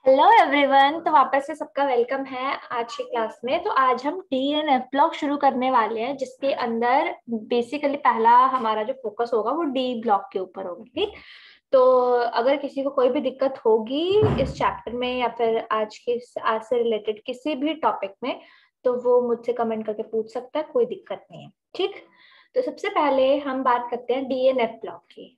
Hello everyone. तो वापस से सबका वेलकम है आज की क्लास में। तो आज हम डी एंड एफ ब्लॉक शुरू करने वाले हैं, जिसके अंदर बेसिकली पहला हमारा जो फोकस होगा वो डी ब्लॉक के ऊपर होगा। ठीक। तो अगर किसी को कोई भी दिक्कत होगी इस चैप्टर में या फिर आज से रिलेटेड किसी भी टॉपिक में, तो वो मुझसे कमेंट करके पूछ सकता है, कोई दिक्कत नहीं है। ठीक। तो सबसे पहले हम बात करते हैं डी एंड एफ ब्लॉक की।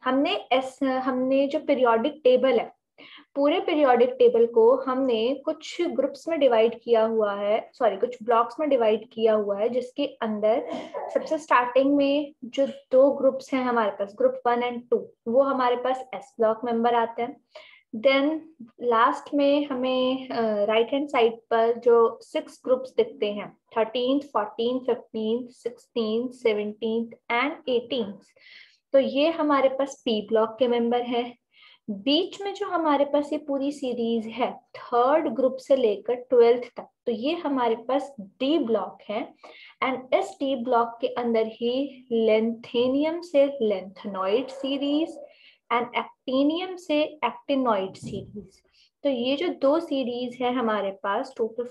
हमने जो पीरियोडिक टेबल है, पूरे पीरियोडिक टेबल को हमने कुछ ग्रुप्स में डिवाइड किया हुआ है, सॉरी कुछ ब्लॉक्स में डिवाइड किया हुआ है, जिसके अंदर सबसे स्टार्टिंग में जो दो ग्रुप्स हैं हमारे पास, ग्रुप 1 एंड 2, वो हमारे पास एस ब्लॉक मेंबर आते हैं। देन लास्ट में हमें राइट हैंड साइड पर जो 6 ग्रुप्स दिखते हैं, 13th 14th 15th 16th 17th and 18th, तो ये हमारे पास पी ब्लॉक के मेंबर हैं। बीच में जो हमारे पास ये पूरी सीरीज है, थर्ड ग्रुप से लेकर 12th तक, तो ये हमारे पास डी ब्लॉक है। एंड इस डी ब्लॉक के अंदर ही लेंथेनियम से लेंथेनॉइड सीरीज एंड एक्टिनियम से एक्टिनॉइड सीरीज। तो ये जो दो सीरीज है हमारे पास, टोटल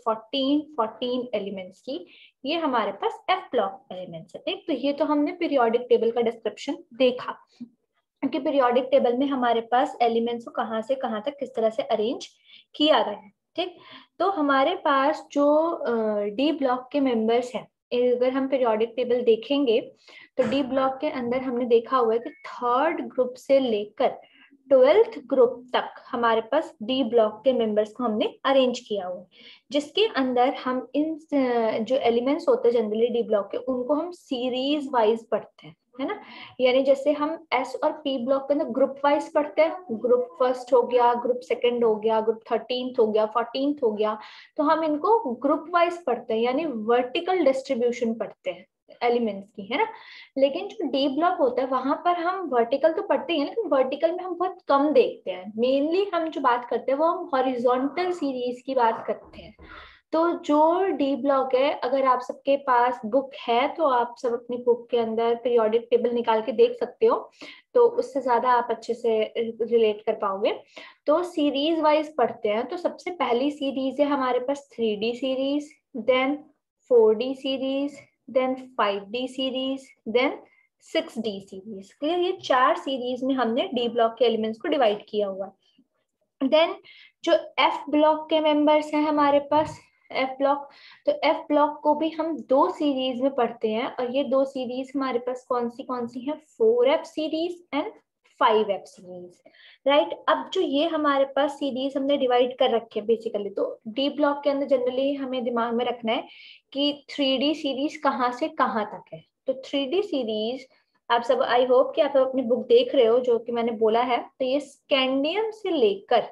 14 एलिमेंट्स की, ये हमारे पास एफ ब्लॉक एलिमेंट्स है। ठीक। तो ये तो हमने पीरियोडिक टेबल का डिस्क्रिप्शन देखा कि पीरियोडिक टेबल में हमारे पास एलिमेंट्स को कहाँ से कहाँ तक किस तरह से अरेंज किया गया है। ठीक। तो हमारे पास जो डी ब्लॉक के मेंबर्स हैं, अगर हम पीरियोडिक टेबल देखेंगे तो डी ब्लॉक के अंदर हमने देखा हुआ है कि थर्ड ग्रुप से लेकर 12th ग्रुप तक हमारे पास डी ब्लॉक के मेंबर्स को हमने अरेंज किया हुआ है, जिसके अंदर हम इन जो एलिमेंट्स होते हैं जनरली डी ब्लॉक के, उनको हम सीरीज वाइज पढ़ते हैं, है ना। यानी जैसे हम एस और पी ब्लॉक के अंदर ग्रुप वाइज पढ़ते हैं, ग्रुप फर्स्ट हो गया, ग्रुप सेकंड हो गया, ग्रुप 13th हो गया, 14th हो गया, तो हम इनको ग्रुप वाइज पढ़ते हैं, यानी वर्टिकल डिस्ट्रीब्यूशन पढ़ते हैं एलिमेंट्स की, है ना। लेकिन जो डी ब्लॉक होता है वहां पर हम वर्टिकल तो पढ़ते हैं, लेकिन वर्टिकल में हम बहुत कम देखते हैं। मेनली हम जो बात करते हैं वो हम हॉरिजॉन्टल सीरीज की बात करते हैं। तो जो डी ब्लॉक है, अगर आप सबके पास बुक है तो आप सब अपनी बुक के अंदर पीरियोडिक टेबल निकाल के देख सकते हो, तो उससे ज्यादा आप अच्छे से रिलेट कर पाओगे। तो सीरीज वाइज पढ़ते हैं। तो सबसे पहली सीरीज है हमारे पास 3D series, then 4D series, then 5D series, then 6D series. Clear. ये 4 सीरीज में हमने डी ब्लॉक के एलिमेंट्स को डिवाइड किया हुआ है। देन जो एफ ब्लॉक के मेंबर्स हैं हमारे पास, एफ ब्लॉक, तो एफ ब्लॉक को भी हम 2 सीरीज में पढ़ते हैं, और ये 2 सीरीज हमारे पास कौन सी है, 4F series and 5F series. Right. अब जो ये हमारे पास सीरीज हमने डिवाइड कर रखे हैं बेसिकली, तो डी ब्लॉक के अंदर जनरली हमें दिमाग में रखना है कि 3D सीरीज कहाँ से कहाँ तक है। तो 3D सीरीज आप सब, आई होप कि आप अपनी बुक देख रहे हो जो कि मैंने बोला है, तो ये स्कैंडियम से लेकर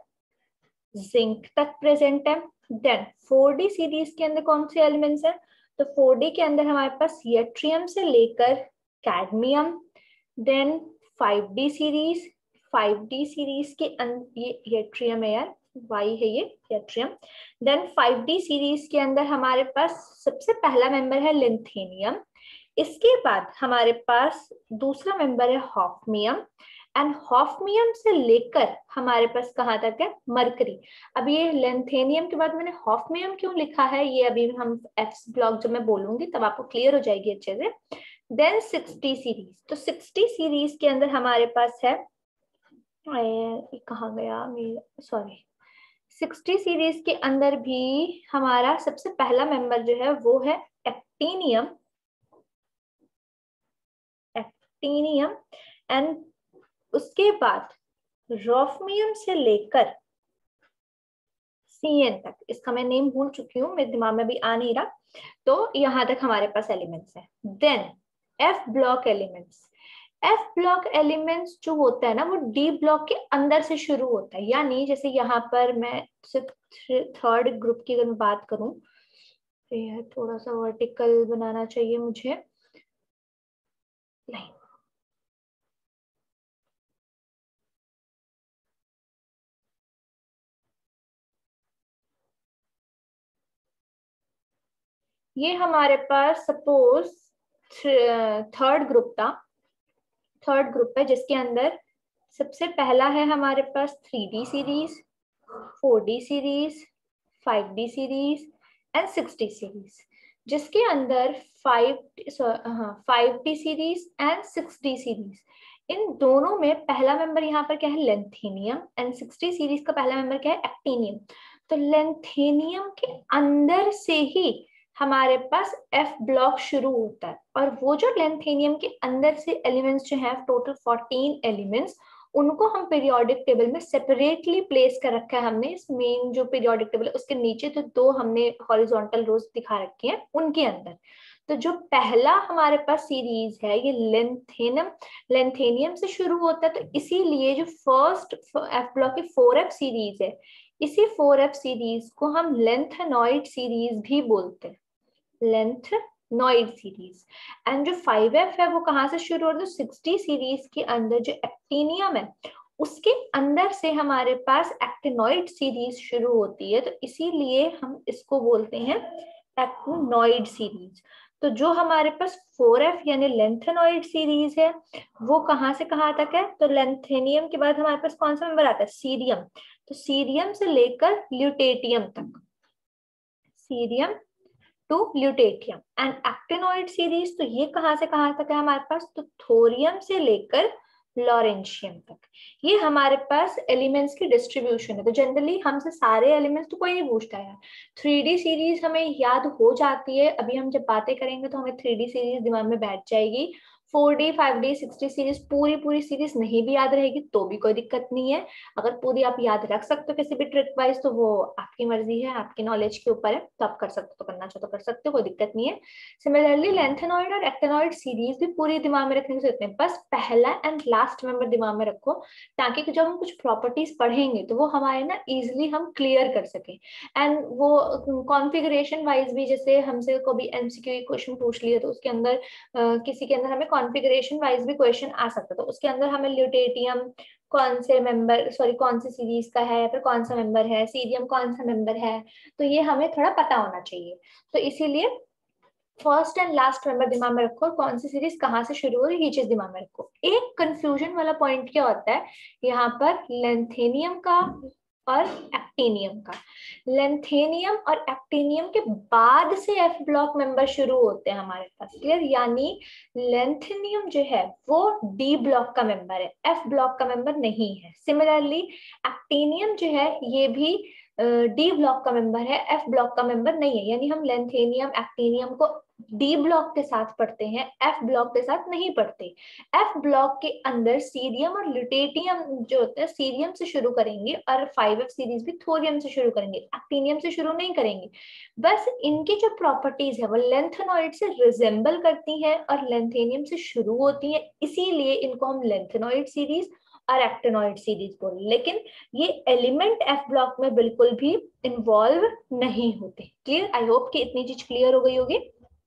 जिंक तक प्रेजेंट है। देन 4D सीरीज के अंदर कौन से एलिमेंट्स हैं, तो 4D के अंदर हमारे पास यट्रियम से लेकर cadmium. Then 5D series, 5D series के अंदर ये यट्रियम है यार, वाई है ये यट्रियम। देन 5D सीरीज के अंदर हमारे पास सबसे पहला मेंबर है लिंथेनियम। इसके बाद हमारे पास दूसरा मेंबर है हॉफमियम, एंड हॉफमियम से लेकर हमारे पास कहाँ तक है, मरकरी। अब ये लेंथेनियम के बाद मैंने हॉफमियम क्यों लिखा है, ये अभी हम एफ ब्लॉक जब मैं बोलूंगी तब आपको क्लियर हो जाएगी अच्छे से। देन 60 सीरीज, तो 60 सीरीज के अंदर हमारे पास है, कहाँ गया मेरा, सॉरी, 60 सीरीज के अंदर भी हमारा सबसे पहला मेंबर जो है वो है एक्टिनियम, एक्टिनियम। एंड उसके बाद रोफमियम से लेकर CN तक, इसका मैं नेम भूल चुकी हूँ, मेरे दिमाग में भी आ नहीं रहा, तो यहां तक हमारे पास एलिमेंट्स हैं। Then F block elements, F block elements जो होता है ना वो डी ब्लॉक के अंदर से शुरू होता है। यानी जैसे यहाँ पर मैं थर्ड ग्रुप की अगर मैं बात करूं, तो यह थोड़ा सा वर्टिकल बनाना चाहिए मुझे, नहीं, ये हमारे पास सपोज थर्ड ग्रुप था, थर्ड ग्रुप है जिसके अंदर सबसे पहला है हमारे पास 3D series, 4D series, 5D series and 6D series, जिसके अंदर 5D series and 6D series, इन दोनों में पहला मेंबर यहाँ पर क्या है, लेंथेनियम, एंड 6D सीरीज का पहला मेंबर क्या है, एक्टिनियम। तो लेंथेनियम के अंदर से ही हमारे पास F ब्लॉक शुरू होता है, और वो जो लेंथेनियम के अंदर से एलिमेंट्स जो है, टोटल 14 एलिमेंट्स, उनको हम पीरियोडिक टेबल में सेपरेटली प्लेस कर रखा है हमने। इस मेन जो पीरियोडिक टेबल है उसके नीचे तो दो हमने हॉरिजॉन्टल रोज दिखा रखी हैं, उनके अंदर। तो जो पहला हमारे पास सीरीज है ये लेंथेनियम से शुरू होता है, तो इसीलिए जो फर्स्ट एफ ब्लॉक की 4F सीरीज है, इसी 4F सीरीज को हम लेंथेनॉइड सीरीज भी बोलते हैं, लेंथेनॉइड सीरीज। एंड जो 5F है वो कहाँ से शुरू होता है, 6D सीरीज के अंदर जो एक्टिनियम है उसके अंदर से हमारे पास एक्टिनॉइड सीरीज शुरू होती है, तो इसीलिए हम इसको बोलते हैं एक्टिनॉइड सीरीज। तो जो हमारे पास 4F यानी लेंथेनॉइड सीरीज है वो कहाँ से कहाँ तक है, तो लेंथेनियम के बाद हमारे पास कौन सा मेंबर आता है, सीरियम। तो सीरियम से लेकर ल्यूटेटियम तक, cerium to lutetium. And actinoid series तो ये कहाँ से कहाँ तक है हमारे पास, तो थोरियम से लेकर लॉरेंशियम तक। ये हमारे पास एलिमेंट्स की डिस्ट्रीब्यूशन है। तो जनरली हमसे सारे एलिमेंट्स तो कोई नहीं पूछता है, 3D सीरीज हमें याद हो जाती है, अभी हम जब बातें करेंगे तो हमें 3D सीरीज दिमाग में बैठ जाएगी। 4D 5D 6D सीरीज पूरी सीरीज नहीं भी याद रहेगी तो भी कोई दिक्कत नहीं है। अगर पूरी आप याद रख सकते हो किसी भी ट्रिक वाइज तो वो आपकी मर्जी है, आपकी नॉलेज के ऊपर है, तो आप कर सकते हो, तो करना चाहो तो कर सकते हो, कोई दिक्कत नहीं है। सिमिलरली लेंथेनॉइड और एक्टिनॉइड सीरीज भी पूरी दिमाग में रखने की जरूरत नहीं, बस पहला एंड लास्ट मेंबर दिमाग में रखो, ताकि जब हम कुछ प्रॉपर्टीज पढ़ेंगे तो वो हमारे ना इजिली हम क्लियर कर सके। एंड वो कॉन्फ़िगरेशन वाइज भी, जैसे हमसे कभी एमसीक्यू क्वेश्चन पूछ लिया तो उसके अंदर किसी के अंदर हमें कॉन्फ़िगरेशन वाइज भी क्वेश्चन आ सकता था, तो उसके अंदर हमें ल्यूटेटियम कौन से मेंबर, सॉरी कौन सी सीरीज का है, या फिर कौन सा मेंबर है, सीरियम कौन सा मेंबर है, तो ये हमें थोड़ा पता होना चाहिए। तो इसीलिए फर्स्ट एंड लास्ट मेंबर दिमाग में रखो, कौन सी सीरीज कहाँ से शुरू हो रही है ये चीज दिमाग में रखो। एक कंफ्यूजन वाला पॉइंट क्या होता है यहाँ पर, लेंथेनियम का और एक्टिनियम का। लेंथेनियम और एक्टिनियम के बाद से एफ ब्लॉक मेंबर शुरू होते हैं हमारे पास, क्लियर। यानी लेंथेनियम जो है वो डी ब्लॉक का मेंबर है, एफ ब्लॉक का मेंबर नहीं है। सिमिलरली एक्टिनियम जो है ये भी डी ब्लॉक का मेंबर है, एफ ब्लॉक का मेंबर नहीं है। यानी हम लेंथेनियम एक्टिनियम को डी ब्लॉक के साथ पढ़ते हैं, एफ ब्लॉक के साथ नहीं पढ़ते। एफ ब्लॉक के अंदर सीरियम और ल्यूटेटियम जो होते हैं सीरियम से शुरू करेंगे, और 5F सीरीज भी थोरियम से शुरू करेंगे, एक्टिनियम से शुरू नहीं करेंगे। बस इनकी जो प्रॉपर्टीज है वो लेंथेनॉइड से रिजेंबल करती हैं और लेंथेनियम से शुरू होती हैं, इसीलिए इनको हम लेंथेनॉइड सीरीज और एक्टिनॉइड सीरीज बोले। लेकिन ये एलिमेंट एफ ब्लॉक में बिल्कुल भी इन्वॉल्व नहीं होते। क्लियर, आई होप कि इतनी चीज क्लियर हो गई होगी।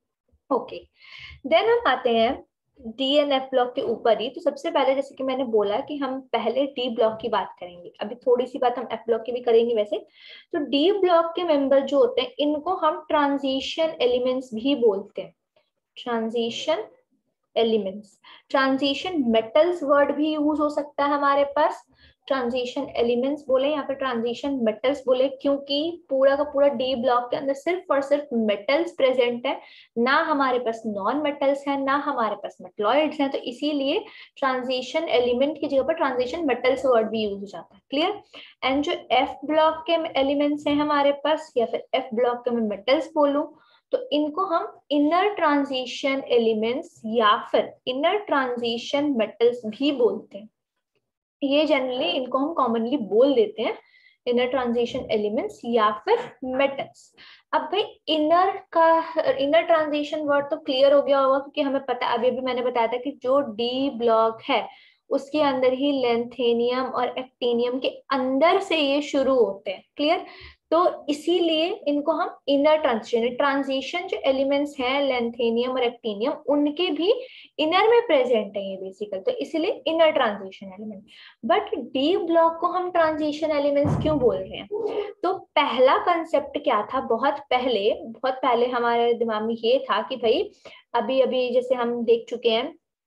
ओके, देन हम आते हैं डी एंड एफ ब्लॉक के ऊपर ही। तो सबसे पहले जैसे कि मैंने बोला कि हम पहले डी ब्लॉक की बात करेंगे, अभी थोड़ी सी बात हम एफ ब्लॉक की भी करेंगे वैसे। तो डी ब्लॉक के मेंबर जो होते हैं इनको हम ट्रांजिशन एलिमेंट्स भी बोलते हैं, transition elements. Transition metals word भी यूज हो सकता है हमारे पास, ट्रांजिशन एलिमेंट्स बोले या फिर ट्रांजिशन मेटल्स बोले, क्योंकि पूरा का पूरा डी ब्लॉक के अंदर सिर्फ और सिर्फ मेटल्स प्रेजेंट है, ना हमारे पास नॉन मेटल्स है, ना हमारे पास मेटलॉइड्स हैं, तो इसीलिए ट्रांजिशन एलिमेंट की जगह पर ट्रांजिशन मेटल्स वर्ड भी यूज हो जाता है। क्लियर। एंड जो एफ ब्लॉक के एलिमेंट्स हैं हमारे पास, या फिर एफ ब्लॉक के मैं मेटल्स बोलूं, तो इनको हम इनर ट्रांजिशन एलिमेंट्स या फिर इनर ट्रांजिशन मेटल्स भी बोलते हैं। ये जनरली इनको हम कॉमनली बोल देते हैं इनर ट्रांजिशन एलिमेंट्स या फिर मेटल्स। अब भाई इनर ट्रांजिशन वर्ड तो क्लियर हो गया होगा, क्योंकि हमें पता, अभी भी मैंने बताया था कि जो डी ब्लॉक है उसके अंदर ही लेंथेनियम और एक्टिनियम के अंदर से ये शुरू होते हैं। क्लियर। तो इसीलिए इनको हम इनर ट्रांजिशन जो एलिमेंट्स हैं लेंथेनियम और एक्टिनियम उनके भी इनर में प्रेजेंट है ये बेसिकल, तो इसीलिए inner transition element. But D block को हम ट्रांजिशन एलिमेंट्स क्यों बोल रहे हैं, तो पहला कंसेप्ट क्या था, बहुत पहले हमारे दिमाग में ये था कि भाई अभी अभी जैसे हम देख चुके हैं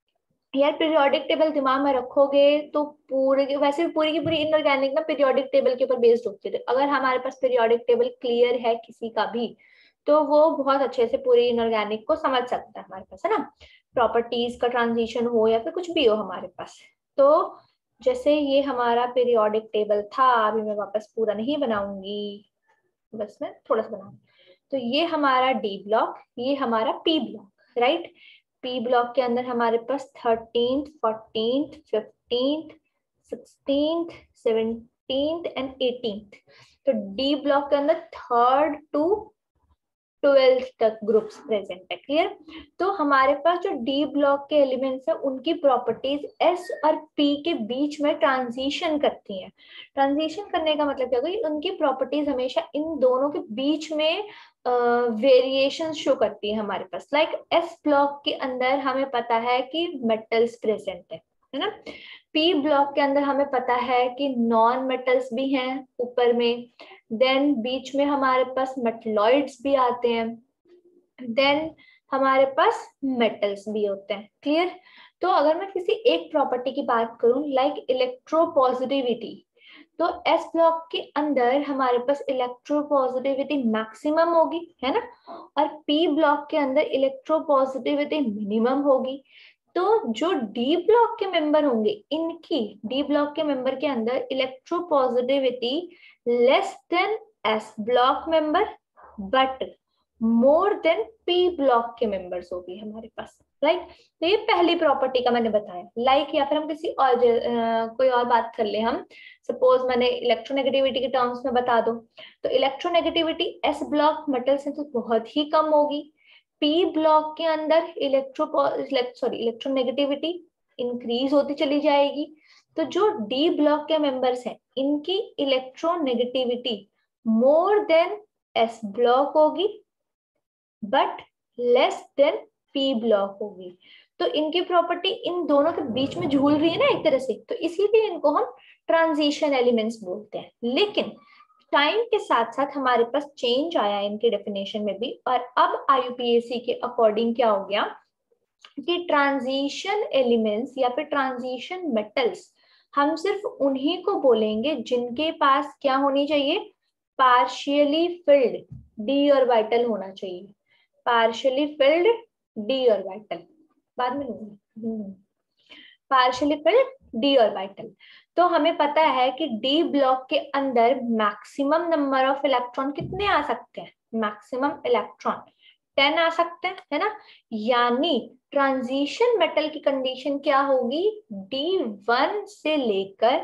यार पीरियोडिक टेबल दिमाग में रखोगे तो पूरे वैसे भी पूरी की पूरी इनऑर्गेनिक ना पीरियोडिक टेबल के ऊपर बेस्ड होती है। अगर हमारे पास पीरियोडिक टेबल क्लियर है किसी का भी, तो वो बहुत अच्छे से पूरी इनऑर्गेनिक को समझ सकता है हमारे पास, है ना। प्रॉपर्टीज का ट्रांजिशन हो या फिर कुछ भी हो हमारे पास। तो जैसे ये हमारा पीरियोडिक टेबल था, अभी मैं वापस पूरा नहीं बनाऊंगी, बस मैं थोड़ा सा बनाऊंगी। तो ये हमारा डी ब्लॉक, ये हमारा P block, right. P block के अंदर हमारे पास 13th 14th 15th 16th 17th and 18th। तो डी ब्लॉक के अंदर 3rd to 12th तक ग्रुप्स प्रेजेंट है। क्लियर। तो हमारे पास जो डी ब्लॉक के एलिमेंट्स है उनकी प्रॉपर्टीज एस और पी के बीच में ट्रांजिशन करती हैं। ट्रांजिशन करने का मतलब क्या होगा, उनकी प्रॉपर्टीज हमेशा इन दोनों के बीच में वेरिएशन शो करती है हमारे पास। लाइक एस ब्लॉक के अंदर हमें पता है कि मेटल्स प्रेजेंट है ना। पी ब्लॉक के अंदर हमें पता है कि नॉन मेटल्स भी हैं ऊपर में। देन बीच में हमारे पास मेटलॉइड्स भी आते हैं। देन हमारे पास मेटल्स भी होते हैं। क्लियर। तो अगर मैं किसी एक प्रॉपर्टी की बात करूं लाइक इलेक्ट्रोपॉजिटिविटी, तो एस ब्लॉक के अंदर हमारे पास इलेक्ट्रोपॉजिटिविटी मैक्सिमम होगी, है ना। और पी ब्लॉक के अंदर इलेक्ट्रोपॉजिटिविटी मिनिमम होगी। तो जो डी ब्लॉक के मेंबर होंगे, इनकी डी ब्लॉक के मेंबर के अंदर electropositivity less than S block member but more than P block के मेंबर्स होगी हमारे पास, राइट। तो ये पहली प्रॉपर्टी का मैंने बताया। लाइक या फिर हम किसी और कोई और बात कर ले हम। सपोज मैंने इलेक्ट्रोनेगेटिविटी के टर्म्स में बता दो, तो इलेक्ट्रोनेगेटिविटी एस ब्लॉक मेटल से तो बहुत ही कम होगी। पी ब्लॉक के अंदर इलेक्ट्रोनेगेटिविटी इंक्रीज होती चली जाएगी। तो जो डी ब्लॉक के मेंबर्स हैं इनकी electronegativity more than S block होगी but less than P block होगी। तो इनकी प्रॉपर्टी इन दोनों के बीच में झूल रही है ना एक तरह से, तो इसीलिए इनको हम ट्रांजिशन एलिमेंट्स बोलते हैं। लेकिन टाइम के साथ साथ हमारे पास चेंज आया इनके डेफिनेशन में भी, और अब IUPAC के अकॉर्डिंग क्या हो गया कि ट्रांजिशन एलिमेंट्स या फिर ट्रांजिशन मेटल्स हम सिर्फ उन्हीं को बोलेंगे जिनके पास क्या होनी चाहिए, पार्शियली फिल्ड डी ऑर्बिटल होना चाहिए। पार्शियली फिल्ड डी ऑर्बिटल बाद में लूंगी। Partially filled D orbital. तो हमें पता है कि डी ब्लॉक के अंदर मैक्सिमम नंबर ऑफ इलेक्ट्रॉन कितने आ सकते हैं, मैक्सिमम इलेक्ट्रॉन 10 आ सकते हैं, है ना। यानी ट्रांजिशन मेटल की कंडीशन क्या होगी, D1 से लेकर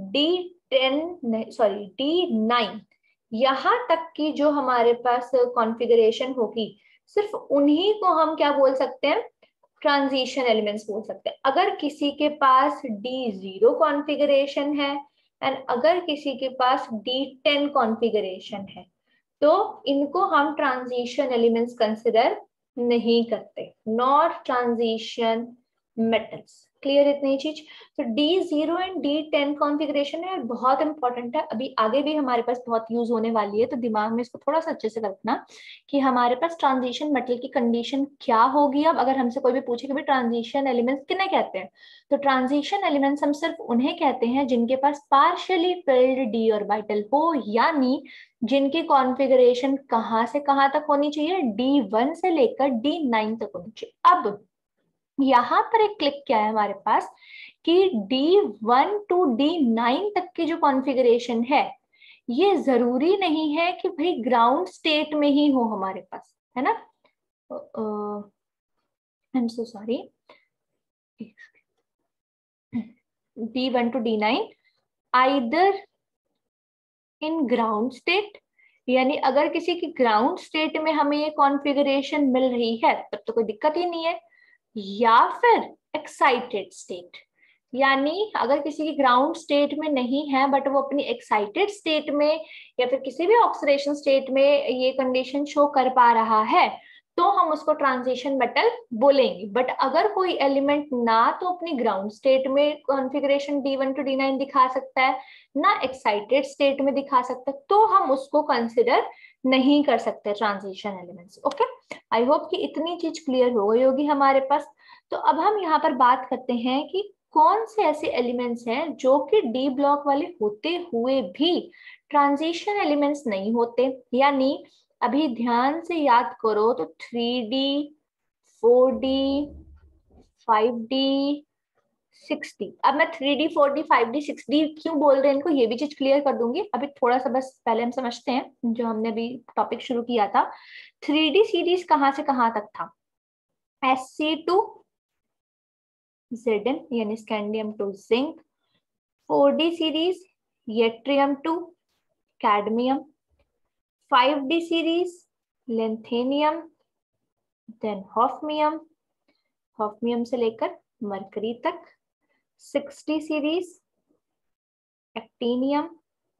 D9 यहां तक की जो हमारे पास कॉन्फ़िगरेशन होगी, सिर्फ उन्हीं को हम क्या बोल सकते हैं, ट्रांजिशन एलिमेंट्स बोल सकते हैं। अगर किसी के पास D0 कॉन्फ़िगरेशन है एंड अगर किसी के पास D10 कॉन्फ़िगरेशन है, तो इनको हम ट्रांजिशन एलिमेंट्स कंसिडर नहीं करते, नॉट ट्रांजिशन मेटल्स। क्लियर इतनी चीज। तो D0 एंड D10 कॉन्फ़िगरेशन है, बहुत इंपॉर्टेंट है, अभी आगे भी हमारे पास बहुत यूज होने वाली है। तो दिमाग में इसको थोड़ा सा अच्छे से रखना कि हमारे पास ट्रांजिशन मेटल की कंडीशन क्या होगी। अब अगर हमसे कोई भी पूछे कि भाई ट्रांजिशन एलिमेंट्स किन्हें कहते हैं, तो ट्रांजिशन एलिमेंट्स हम सिर्फ उन्हें कहते हैं जिनके पास पार्शियली फिल्ड डी ऑर्बिटल हो, यानी जिनकी कॉन्फ़िगरेशन कहां से कहां तक होनी चाहिए, D1 से लेकर D9 तक होनी चाहिए। अब यहां पर एक क्लिक क्या है हमारे पास कि D1 to D9 तक की जो कॉन्फ़िगरेशन है, ये जरूरी नहीं है कि भाई ग्राउंड स्टेट में ही हो हमारे पास, है ना। I am so sorry, D1 to D9 either in ground state, यानी अगर किसी की ग्राउंड स्टेट में हमें ये कॉन्फ़िगरेशन मिल रही है तब तो कोई दिक्कत ही नहीं है, या फिर एक्साइटेड स्टेट, यानी अगर किसी की ग्राउंड स्टेट में नहीं है बट वो अपनी एक्साइटेड स्टेट में या फिर किसी भी ऑक्सीडेशन स्टेट में ये कंडीशन शो कर पा रहा है, तो हम उसको ट्रांजिशन मेटल बोलेंगे। बट अगर कोई एलिमेंट ना तो अपनी ग्राउंड स्टेट में कॉन्फ़िगरेशन D1 to D9 दिखा सकता है, ना एक्साइटेड स्टेट में दिखा सकता है, तो हम उसको कंसिडर नहीं कर सकते transition elements. Okay, I hope कि इतनी चीज क्लियर हो गई होगी हमारे पास। तो अब हम यहाँ पर बात करते हैं कि कौन से ऐसे एलिमेंट्स हैं जो कि डी ब्लॉक वाले होते हुए भी ट्रांजिशन एलिमेंट्स नहीं होते। यानी अभी ध्यान से याद करो तो 3D 4D 5D 6D, अब मैं 3D 4D 5D 6D क्यों बोल रहे हैं इनको, ये भी चीज क्लियर कर दूंगी। अभी थोड़ा सा बस पहले हम समझते हैं जो हमने अभी टॉपिक शुरू किया था। 3D सीरीज कहां से कहां तक था? Sc2 Zn यानी scandium to zinc. 4D series yttrium to cadmium. 5D series lanthanum then hafnium, hafnium से लेकर मरकरी तक। 6D सीरीज एक्टिनियम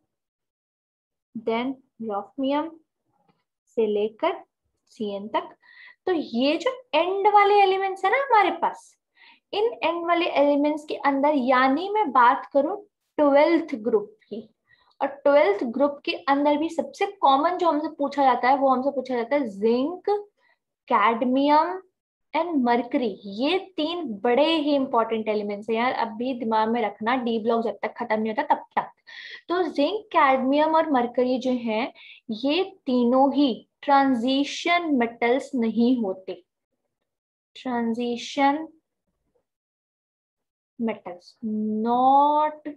देन रोफमियम से लेकर Cn तक। तो ये जो एंड वाले एलिमेंट्स है ना हमारे पास, इन एंड वाले एलिमेंट्स के अंदर, यानी मैं बात करूं 12th ग्रुप की, और 12th ग्रुप के अंदर भी सबसे कॉमन जो हमसे पूछा जाता है वो हमसे पूछा जाता है जिंक, कैडमियम एंड मरकरी। ये तीन बड़े ही इंपॉर्टेंट एलिमेंट्स हैं यार, अभी दिमाग में रखना, डी ब्लॉक जब तक खत्म नहीं होता तब तक। तो जिंक, कैडमियम और मरकरी जो हैं, ये तीनों ही ट्रांजिशन मेटल्स नहीं होते। Transition metals, not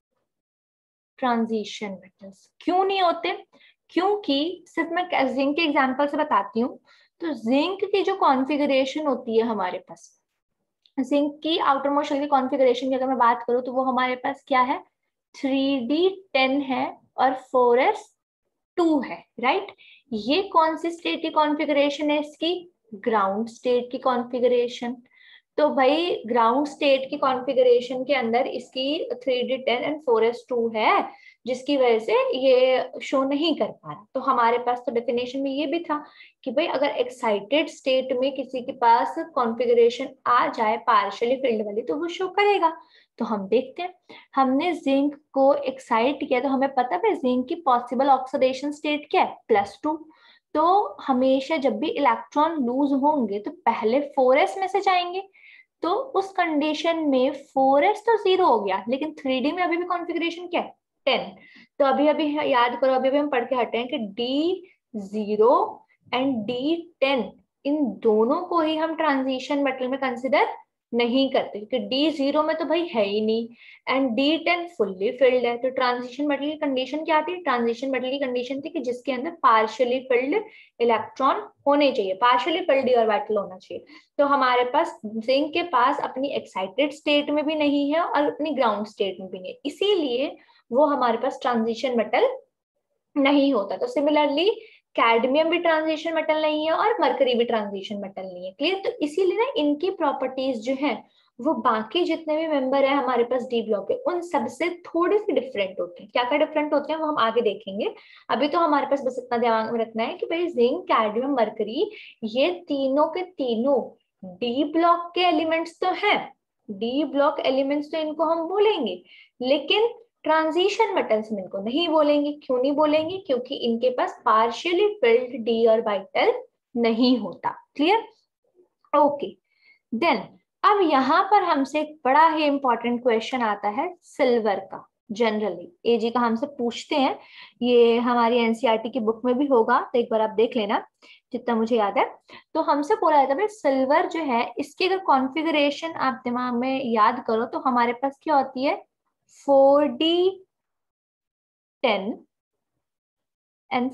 transition metals. क्यों नहीं होते? क्योंकि सिर्फ मैं जिंक के एग्जांपल से बताती हूँ। तो जिंक की जो कॉन्फ़िगरेशन होती है हमारे पास, जिंक की आउटर मोस्ट शेल की कॉन्फ़िगरेशन की अगर मैं बात करूँ तो वो हमारे पास क्या है? 3D10 है और 4s2 है, राइट। ये कौन सी स्टेट की कॉन्फ़िगरेशन है इसकी? ग्राउंड स्टेट की कॉन्फ़िगरेशन। तो भाई ग्राउंड स्टेट की कॉन्फ़िगरेशन के अंदर इसकी 3D10 एंड 4s2 है, जिसकी वजह से ये शो नहीं कर पा रहा। तो हमारे पास तो डेफिनेशन में ये भी था कि भाई अगर एक्साइटेड स्टेट में किसी के पास कॉन्फ़िगरेशन आ जाए पार्शियली फिल्ड वाली तो वो शो करेगा। तो हम देखते हैं, हमने जिंक को एक्साइट किया तो हमें पता है जिंक की पॉसिबल ऑक्सीडेशन स्टेट क्या है? +2। तो हमेशा जब भी इलेक्ट्रॉन लूज होंगे तो पहले 4s में से जाएंगे। तो उस कंडीशन में 4s तो 0 हो गया, लेकिन 3D में अभी भी कॉन्फ़िगरेशन क्या है? 10। तो अभी अभी याद करो, अभी अभी हम पढ़ के हटे हैं कि D0 एंड D10 इन दोनों को ही हम ट्रांजिशन मेटल में कंसिडर नहीं करते, क्योंकि D0 में तो भाई है ही नहीं एंड D10 फुल्ली फिल्ड है। तो ट्रांजिशन मेटल की कंडीशन क्या थी? ट्रांजिशन मेटल की कंडीशन थी कि जिसके अंदर पार्शियली फिल्ड इलेक्ट्रॉन होने चाहिए, पार्शियली फिल्ड ऑर्बिटल होना चाहिए। तो हमारे पास जिंक के पास अपनी एक्साइटेड स्टेट में भी नहीं है और अपनी ग्राउंड स्टेट में भी नहीं है, इसीलिए वो हमारे पास ट्रांजिशन मेटल नहीं होता। तो सिमिलरली कैडमियम भी ट्रांजिशन मेटल नहीं है और मरकरी भी ट्रांजिशन मेटल नहीं है। क्लियर? तो इसीलिए ना इनकी प्रॉपर्टीज जो है वो बाकी जितने भी मेंबर है हमारे पास डी ब्लॉक के उन सबसे थोड़ी सी डिफरेंट होते हैं। क्या क्या डिफरेंट होते हैं वो हम आगे देखेंगे। अभी तो हमारे पास बस इतना दिमाग में रखना है कि भाई जिंक, कैडमियम, मरकरी ये तीनों के तीनों डी ब्लॉक के एलिमेंट्स तो हैं, डी ब्लॉक एलिमेंट्स तो इनको हम बोलेंगे, लेकिन ट्रांजिशन मेटल्स में इनको नहीं बोलेंगे। क्यों नहीं बोलेंगे? क्योंकि इनके पास पार्शियली फिल्ड डी ऑर्बिटल नहीं होता। क्लियर? ओके, देन अब यहाँ पर हमसे एक बड़ा ही इंपॉर्टेंट क्वेश्चन आता है सिल्वर का। जनरली एजी का हमसे पूछते हैं, ये हमारी एनसीईआरटी की बुक में भी होगा, तो एक बार आप देख लेना जितना मुझे याद है। तो हमसे बोला जाता है सिल्वर जो है इसकी अगर कॉन्फ़िगरेशन आप दिमाग में याद करो तो हमारे पास क्या होती है? 4D10 एंड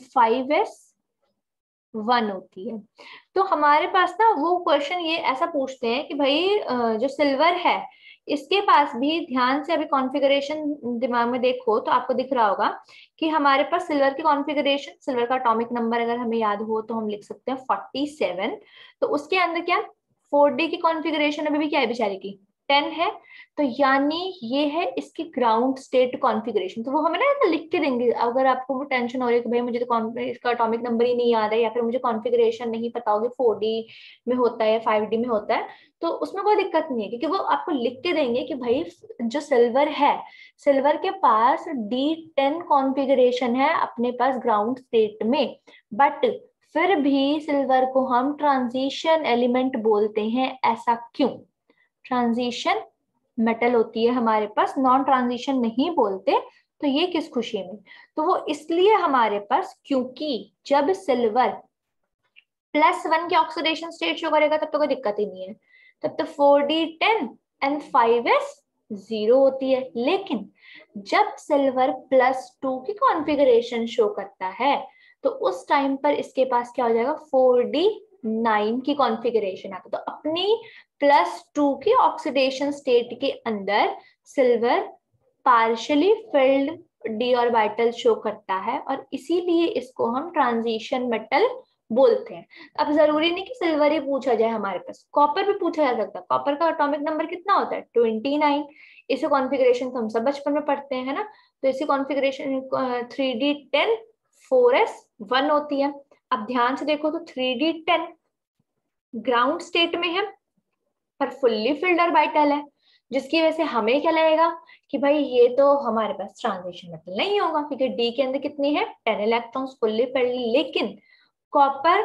5s1 होती है। तो हमारे पास ना वो क्वेश्चन ये ऐसा पूछते हैं कि भाई जो सिल्वर है इसके पास भी ध्यान से अभी कॉन्फ़िगरेशन दिमाग में देखो तो आपको दिख रहा होगा कि हमारे पास सिल्वर की कॉन्फ़िगरेशन, सिल्वर का एटॉमिक नंबर अगर हमें याद हो तो हम लिख सकते हैं 47। तो उसके अंदर क्या 4D की कॉन्फ़िगरेशन अभी भी क्या है बेचारे की? 10 है। तो यानी ये है इसकी ग्राउंड स्टेट कॉन्फ़िगरेशन। तो वो हमें ना लिख के देंगे अगर आपको वो टेंशन हो रही है कि भाई मुझे तो इसका एटॉमिक नंबर ही नहीं याद है या फिर मुझे कॉन्फ़िगरेशन नहीं पता होगी 4D में होता है या 5D में होता है, तो उसमें कोई दिक्कत नहीं है क्योंकि वो आपको लिख के देंगे कि भाई जो सिल्वर है, सिल्वर के पास D10 कॉन्फ़िगरेशन है अपने पास ग्राउंड स्टेट में, बट फिर भी सिल्वर को हम ट्रांजिशन एलिमेंट बोलते हैं, ऐसा क्यों? ट्रांजिशन मेटल होती है हमारे पास, नॉन ट्रांजिशन नहीं बोलते। तो ये किस खुशी में? तो वो इसलिए हमारे पास क्योंकि जब सिल्वर +1 की ऑक्सीडेशन स्टेट शो करेगा तब तो कोई दिक्कत ही नहीं है, तब तो 4d10 एंड 5s 0 होती है। लेकिन जब सिल्वर +2 की कॉन्फ़िगरेशन शो करता है तो उस टाइम पर इसके पास क्या हो जाएगा, 4d9 की कॉन्फ़िगरेशन आता है। तो अपनी +2 की ऑक्सीडेशन स्टेट के अंदर silver partially filled D orbital show करता है और इसीलिए इसको हम ट्रांजिशन मेटल बोलते हैं। अब जरूरी नहीं कि सिल्वर ही पूछा जाए, हमारे पास कॉपर भी पूछा जा सकता है। कॉपर का एटॉमिक नंबर कितना होता है, 29। इसी कॉन्फ़िगरेशन तो हम सब बचपन में पढ़ते हैं, है ना। तो इसी कॉन्फ़िगरेशन 3d10 4s1 होती है। अब ध्यान से देखो तो 3d10 ग्राउंड स्टेट में है पर फुल्ली फिल्ड ऑर्बिटल है, जिसकी वजह से हमें क्या लगेगा कि भाई ये तो हमारे पास ट्रांजिशन मेटल नहीं होगा, क्योंकि डी के अंदर कितनी है, 10 इलेक्ट्रॉन्स फुल्ली फिल्ड। लेकिन कॉपर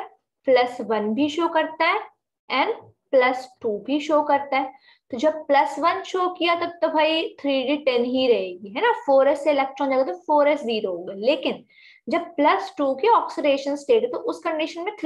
+1 भी शो करता है एंड +2 भी शो करता है। तो जब +1 शो किया तब तो भाई 3d10 ही रहेगी, है ना। 4s से इलेक्ट्रॉन जाएगा तो 4s 0 होगा। लेकिन जब +2 की ऑक्सीडेशन स्टेट है तो उस कंडीशन में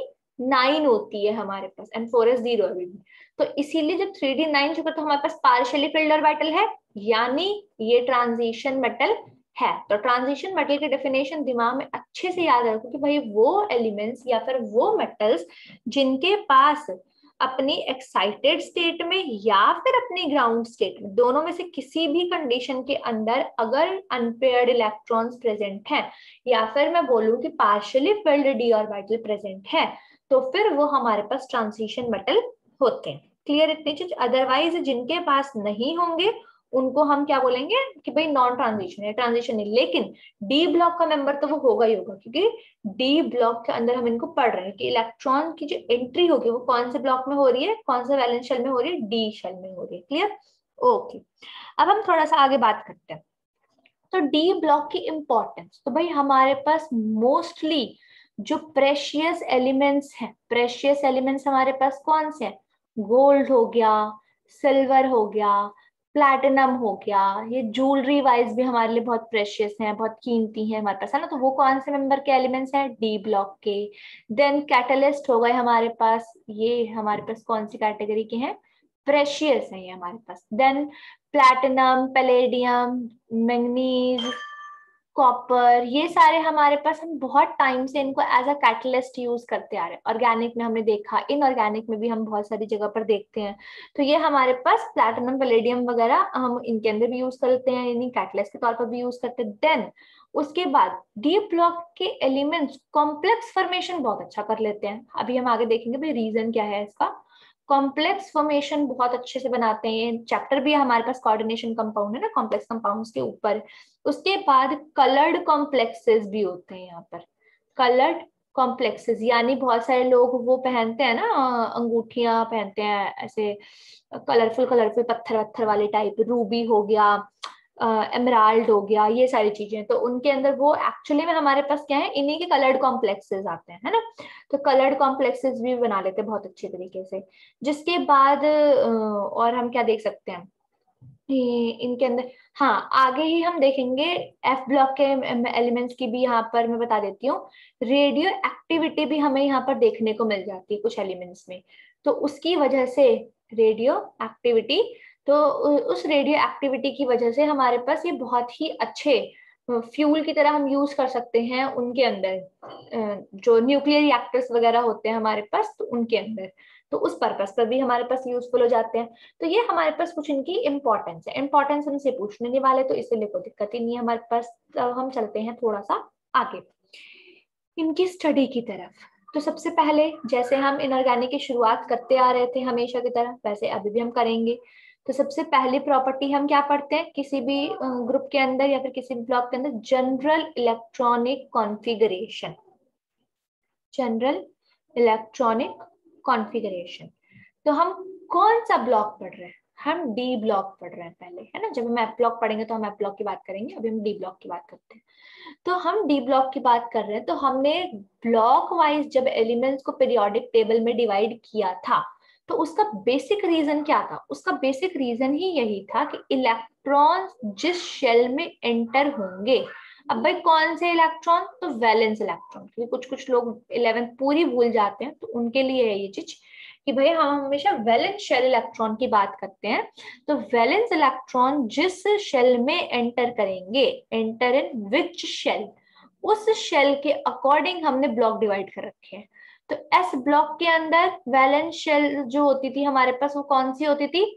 3d9 होती है हमारे पास एंड 4s 0 अभी भी। तो इसीलिए जब 3d9 शो करता है तो हमारे पास पार्शियली फिल्ड ऑर्बिटल है, यानी ये ट्रांजिशन मेटल है। तो ट्रांजिशन मेटल की डेफिनेशन दिमाग में अच्छे से याद रखो कि भाई वो एलिमेंट्स या फिर वो मेटल्स जिनके पास अपनी एक्साइटेड स्टेट में या फिर अपनी ग्राउंड स्टेट में, दोनों में से किसी भी कंडीशन के अंदर अगर अनपेयर्ड इलेक्ट्रॉन्स प्रेजेंट हैं या फिर मैं बोलूं कि partially filled D orbital present है, तो फिर वो हमारे पास ट्रांजिशन मेटल होते हैं। क्लियर इतनी चीज। अदरवाइज जिनके पास नहीं होंगे उनको हम क्या बोलेंगे कि भाई नॉन ट्रांजिशन है, ट्रांजिशन नहीं। लेकिन डी ब्लॉक का मेंबर तो वो होगा ही होगा, क्योंकि डी ब्लॉक के अंदर हम इनको पढ़ रहे हैं कि इलेक्ट्रॉन की जो एंट्री होगी वो कौन से ब्लॉक में हो रही है, कौन से वैलेंस शेल में हो रही है, डी शेल में हो रही है। Clear, okay. अब हम थोड़ा सा आगे बात करते हैं। तो डी ब्लॉक की इंपॉर्टेंस, तो भाई हमारे पास मोस्टली जो प्रेशियस एलिमेंट्स हैं, प्रेशियस एलिमेंट्स हमारे पास कौन से हैं, गोल्ड हो गया, सिल्वर हो गया, प्लैटिनम हो गया, ये ज्वेलरी वाइज भी हमारे लिए बहुत प्रेशियस हैं, बहुत कीमती हैं हमारे पास, है ना। तो वो कौन से मेंबर के एलिमेंट्स हैं, डी ब्लॉक के। देन कैटलिस्ट हो गए हमारे पास, ये हमारे पास कौन सी कैटेगरी के हैं, प्रेशियस है ये हमारे पास। Then platinum, palladium, manganese, copper, ये सारे हमारे पास, हम बहुत टाइम से इनको एज अ कैटलिस्ट यूज करते आ रहे हैं। ऑर्गेनिक में हमने देखा, इनऑर्गेनिक में भी हम बहुत सारी जगह पर देखते हैं। तो ये हमारे पास प्लैटिनम, पैलेडियम वगैरह हम इनके अंदर भी यूज करते हैं, यानी कैटलिस्ट के तौर पर भी यूज करते हैं। देन उसके बाद डी ब्लॉक के एलिमेंट्स कॉम्प्लेक्स फॉर्मेशन बहुत अच्छा कर लेते हैं। अभी हम आगे देखेंगे भाई रीजन क्या है इसका। कॉम्प्लेक्स फॉर्मेशन बहुत अच्छे से बनाते हैं, चैप्टर भी है हमारे पास कोऑर्डिनेशन कंपाउंड है ना, कॉम्प्लेक्स कंपाउंड्स के ऊपर। उसके बाद कलर्ड कॉम्प्लेक्सेस भी होते हैं यहाँ पर, कलर्ड कॉम्प्लेक्सेस, यानी बहुत सारे लोग वो पहनते हैं ना, अंगूठियां पहनते हैं ऐसे कलरफुल कलरफुल पत्थर वत्थर वाले टाइप, रूबी हो गया, एमराल्ड हो गया, ये सारी चीजें। तो उनके अंदर वो एक्चुअली में हमारे पास क्या है, इन्हीं के कलर्ड कॉम्प्लेक्सेस आते हैं, है ना। तो कलर्ड कॉम्प्लेक्सेस भी बना लेते हैं बहुत अच्छे तरीके से। जिसके बाद और हम क्या देख सकते हैं इनके अंदर, हाँ आगे ही हम देखेंगे एफ ब्लॉक के एलिमेंट्स की भी। यहाँ पर मैं बता देती हूँ, रेडियो एक्टिविटी भी हमें यहाँ पर देखने को मिल जाती है कुछ एलिमेंट्स में। तो उसकी वजह से रेडियो एक्टिविटी, तो उस रेडियो एक्टिविटी की वजह से हमारे पास ये बहुत ही अच्छे फ्यूल की तरह हम यूज कर सकते हैं उनके अंदर, जो न्यूक्लियर रिएक्टर्स वगैरह होते हैं हमारे पास, तो उनके अंदर, तो उस पर्पस पर भी हमारे पास यूजफुल हो जाते हैं। तो ये हमारे पास कुछ इनकी इंपॉर्टेंस है, इंपॉर्टेंस हमसे पूछने नहीं वाले तो इसलिए कोई दिक्कत ही नहीं है हमारे पास। तो हम चलते हैं थोड़ा सा आगे इनकी स्टडी की तरफ। तो सबसे पहले जैसे हम इनऑर्गेनिक की शुरुआत करते आ रहे थे हमेशा की तरह, वैसे अभी भी हम करेंगे। तो सबसे पहली प्रॉपर्टी हम क्या पढ़ते हैं किसी भी ग्रुप के अंदर या फिर किसी भी ब्लॉक के अंदर, general electronic configuration, general electronic configuration. तो हम कौन सा ब्लॉक पढ़ रहे हैं, हम डी ब्लॉक पढ़ रहे हैं पहले, है ना। जब हम एफ ब्लॉक पढ़ेंगे तो हम एफ ब्लॉक की बात करेंगे, अभी हम डी ब्लॉक की बात करते हैं। तो हम डी ब्लॉक की बात कर रहे हैं, तो हमने ब्लॉक वाइज जब एलिमेंट्स को पीरियोडिक टेबल में डिवाइड किया था, तो उसका बेसिक रीजन क्या था? उसका बेसिक रीजन ही यही था कि इलेक्ट्रॉन्स जिस शेल में एंटर होंगे, अब भाई कौन से इलेक्ट्रॉन? तो वैलेंस इलेक्ट्रॉन, क्योंकि कुछ कुछ लोग 11th पूरी भूल जाते हैं, तो उनके लिए है ये चीज कि भाई हम हमेशा वैलेंस शेल इलेक्ट्रॉन की बात करते हैं। तो वैलेंस इलेक्ट्रॉन जिस शेल में एंटर करेंगे, एंटर इन विच शेल, उस शेल के अकॉर्डिंग हमने ब्लॉक डिवाइड कर रखे हैं। तो एस ब्लॉक के अंदर वैलेंस शेल जो होती थी हमारे पास, वो कौन सी होती थी?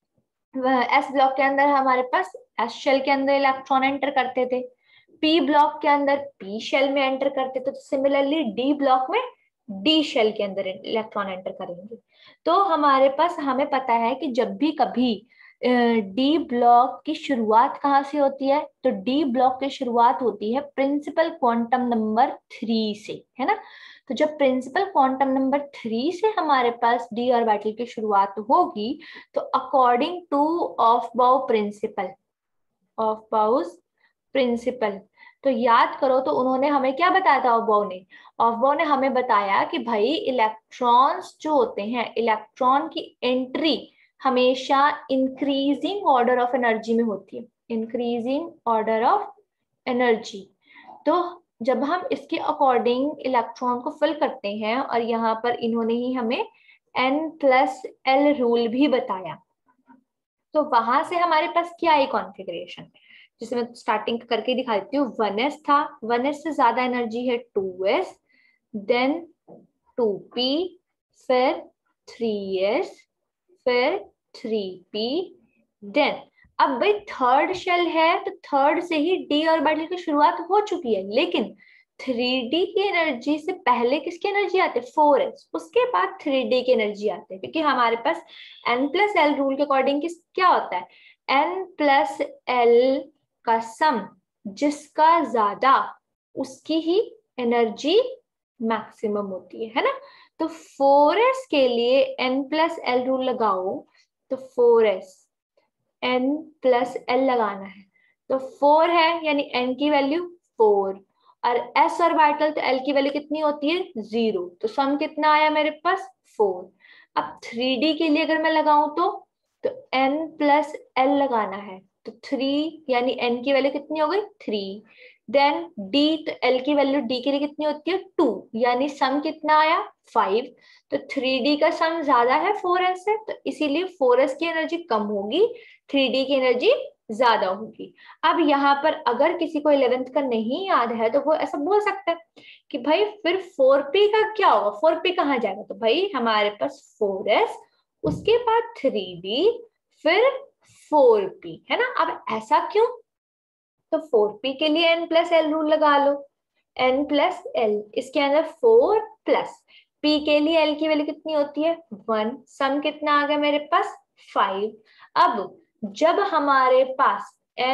एस ब्लॉक के अंदर हमारे पास एस शेल के अंदर इलेक्ट्रॉन एंटर करते थे, पी ब्लॉक के अंदर पी शेल में एंटर करते थे। तो सिमिलरली डी ब्लॉक में डी शेल के अंदर इलेक्ट्रॉन एंटर करेंगे। तो हमारे पास, हमें पता है कि जब भी कभी डी ब्लॉक की शुरुआत कहाँ से होती है, तो डी ब्लॉक की शुरुआत होती है प्रिंसिपल क्वांटम नंबर 3 से, है ना। तो जब प्रिंसिपल क्वांटम नंबर 3 से हमारे पास डी ऑर्बिटल की शुरुआत होगी, तो according to aufbau principle, aufbau's principle, तो याद करो, तो उन्होंने हमें क्या बताया था? ऑफबाउ ने हमें बताया कि भाई इलेक्ट्रॉन्स जो होते हैं, इलेक्ट्रॉन की एंट्री हमेशा इंक्रीजिंग ऑर्डर ऑफ एनर्जी में होती है, इंक्रीजिंग ऑर्डर ऑफ एनर्जी। तो जब हम इसके अकॉर्डिंग इलेक्ट्रॉन को फिल करते हैं, और यहाँ पर इन्होंने ही हमें n+l रूल भी बताया, तो वहां से हमारे पास क्या आई कॉन्फ़िगरेशन, जिसे मैं स्टार्टिंग करके दिखा देती हूँ। 1s था, 1s से ज्यादा एनर्जी है 2s, देन 2p, फिर 3s, फिर 3p, देन अब भाई थर्ड शेल है, तो थर्ड से ही डी ऑर्बिटल की शुरुआत हो चुकी है, लेकिन 3d की एनर्जी से पहले किसकी एनर्जी आती है? 4s, उसके बाद 3d की एनर्जी आती है, क्योंकि हमारे पास n+l रूल के अकॉर्डिंग क्या होता है? n+l का सम जिसका ज्यादा, उसकी ही एनर्जी मैक्सिमम होती है ना। तो 4s के लिए n+l रूल लगाओ, तो 4s n+l लगाना है, तो 4 है, यानी n की वैल्यू 4, और s ऑर्बिटल, तो l की वैल्यू कितनी होती है? 0, तो सम कितना आया मेरे पास? 4। अब 3d के लिए अगर मैं लगाऊं, तो n+l लगाना है, तो 3, यानी n की वैल्यू कितनी हो गई? 3, देन d, तो l की वैल्यू d के लिए कितनी होती है? 2, यानी सम कितना आया? 5। तो 3d का सम ज्यादा है 4s से, तो इसीलिए 4s की एनर्जी कम होगी, 3d की एनर्जी ज्यादा होगी। अब यहाँ पर अगर किसी को 11th का नहीं याद है, तो वो ऐसा बोल सकता है कि भाई फिर 4p का क्या होगा? 4p कहाँ जाएगा? तो भाई हमारे पास 4s, उसके बाद 3d, फिर 4p, है ना। अब ऐसा क्यों? तो 4p के लिए n+l रूल लगा लो, n+l, इसके अंदर 4 प्लस p के लिए l की वैल्यू कितनी होती है? 1, सम कितना आ गया मेरे पास? 5। अब जब हमारे पास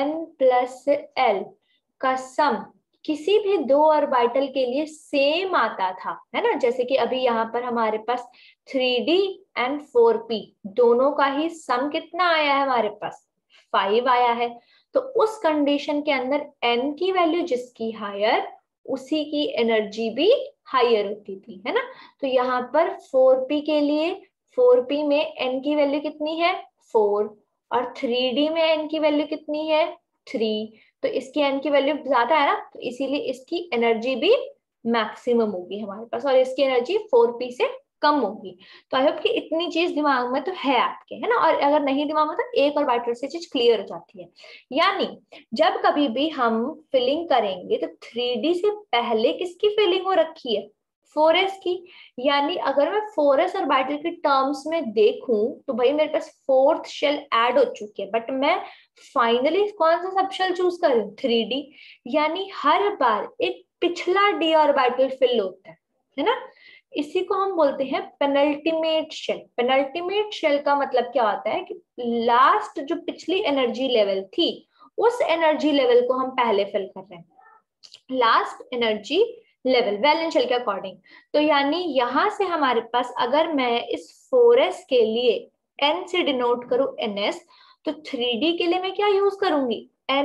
n+l का सम किसी भी दो ऑर्बिटल के लिए सेम आता था, है ना, जैसे कि अभी यहाँ पर हमारे पास 3d एंड 4p दोनों का ही सम कितना आया है? हमारे पास 5 आया है। तो उस कंडीशन के अंदर n की वैल्यू जिसकी हायर, उसी की एनर्जी भी हायर होती थी, है ना। तो यहाँ पर 4p के लिए, 4p में n की वैल्यू कितनी है? 4, और 3d में n की वैल्यू कितनी है? 3, तो इसकी n की वैल्यू ज्यादा है ना, तो इसीलिए इसकी एनर्जी भी मैक्सिमम होगी हमारे पास, और इसकी एनर्जी 4p से कम होगी। तो आई होप कि इतनी चीज दिमाग में तो है आपके, है ना, और अगर नहीं दिमाग में तो एक और बाइटर से चीज क्लियर हो जाती है। यानी जब कभी भी हम फिलिंग करेंगे, तो 3d से पहले किसकी फिलिंग हो रखी है? 4s की। यानी अगर मैं 4s और बाइटर के टर्म्स में देखूं, तो भाई मेरे पास फोर्थ शेल ऐड हो चुकी है, बट मैं फाइनली कौन सा सब शेल चूज कर रही हूँ? 3d। यानी हर बार एक पिछला d ऑर्बिटल फिल होता है ना। इसी को हम बोलते हैं पेनल्टीमेट शेल। पेनल्टीमेट शेल का मतलब क्या होता है कि लास्ट जो पिछली एनर्जी लेवल थी, उस एनर्जी लेवल को हम पहले फिल कर रहे हैं, last energy level valence shell के अकॉर्डिंग। तो यानी यहां से हमारे पास, अगर मैं इस 4s के लिए n से डिनोट करूं ns, तो 3d के लिए मैं क्या यूज करूंगी,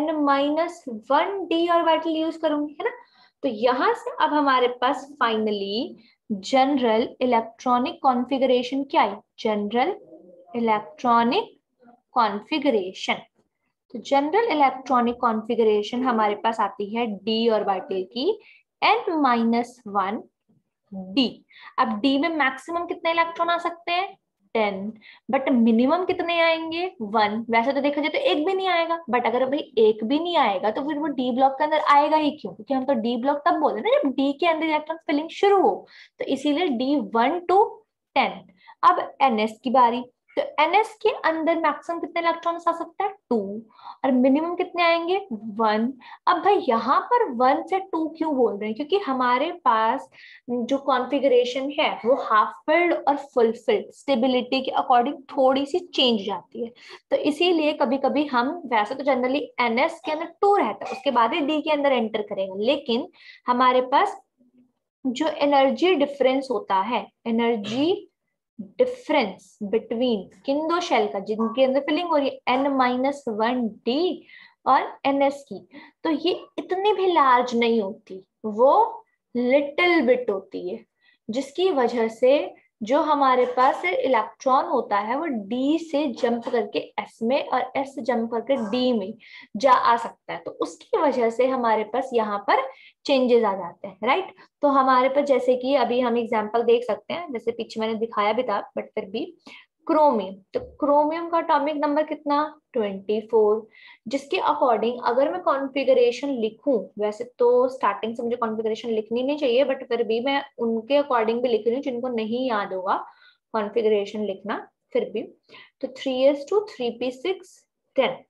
n-1d ऑर्बिटल यूज करूंगी, है ना। तो यहां से अब हमारे पास फाइनली जनरल इलेक्ट्रॉनिक कॉन्फ़िगरेशन क्या है, जनरल इलेक्ट्रॉनिक कॉन्फ़िगरेशन। तो जनरल इलेक्ट्रॉनिक कॉन्फ़िगरेशन हमारे पास आती है d ऑर्बिटल की n-1 d। अब d में मैक्सिमम कितने इलेक्ट्रॉन आ सकते हैं, 10, बट मिनिमम कितने आएंगे, 1। वैसे तो देखा जाए तो एक भी नहीं आएगा, बट अगर भाई एक भी नहीं आएगा तो फिर वो डी ब्लॉक के अंदर आएगा ही क्यों, क्योंकि हम तो डी ब्लॉक तब बोलते हैं ना जब डी के अंदर इलेक्ट्रॉन फिलिंग शुरू हो, तो इसीलिए D1 to 10। अब ns की बारी, तो ns के अंदर मैक्सिमम कितने इलेक्ट्रॉन्स आ सकता है, 2, और मिनिमम कितने आएंगे, 1। अब भाई यहाँ पर 1 से 2 क्यों बोल रहे हैं, क्योंकि हमारे पास जो कॉन्फ़िगरेशन है वो हाफ फिल्ड और फुल फिल्ड स्टेबिलिटी के अकॉर्डिंग थोड़ी सी चेंज जाती है। तो इसीलिए कभी कभी हम, वैसे तो जनरली ns के अंदर 2 रहता है, उसके बाद ही d के अंदर एंटर करेगा, लेकिन हमारे पास जो एनर्जी डिफरेंस होता है, एनर्जी डिफरेंस बिटवीन किन दो शेल का जिनके अंदर फिलिंग हो रही है n-1d और ns की, तो ये इतनी भी लार्ज नहीं होती, वो लिटिल बिट होती है, जिसकी वजह से जो हमारे पास इलेक्ट्रॉन होता है वो d से जंप करके s में और s से जंप करके d में जा आ सकता है, तो उसकी वजह से हमारे पास यहाँ पर चेंजेस आ जाते हैं, राइट। तो हमारे पास जैसे कि अभी हम एग्जांपल देख सकते हैं, जैसे पीछे मैंने दिखाया भी था बट फिर भी, क्रोमियम, तो क्रोमियम का एटॉमिक नंबर कितना, 24, जिसके अकॉर्डिंग अगर मैं कॉन्फ़िगरेशन लिखूं, वैसे तो स्टार्टिंग से मुझे कॉन्फ़िगरेशन लिखनी नहीं चाहिए, बट फिर भी मैं उनके अकॉर्डिंग भी लिख रही हूँ जिनको नहीं याद होगा कॉन्फ़िगरेशन लिखना, फिर भी, तो 3s2 3p6 10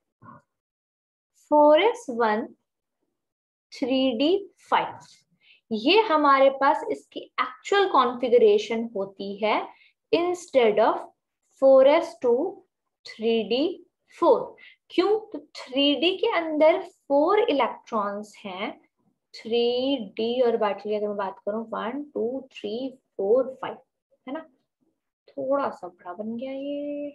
4s1 3d5, ये हमारे पास इसकी एक्चुअल कॉन्फ़िगरेशन होती है इंस्टेड ऑफ 4s2 3d4। क्यों, तो 3d के अंदर 4 इलेक्ट्रॉन्स हैं, 3d ऑर्बिटल की अगर मैं बात करूं 1 2 3 4 5, है ना, थोड़ा सा बड़ा बन गया ये,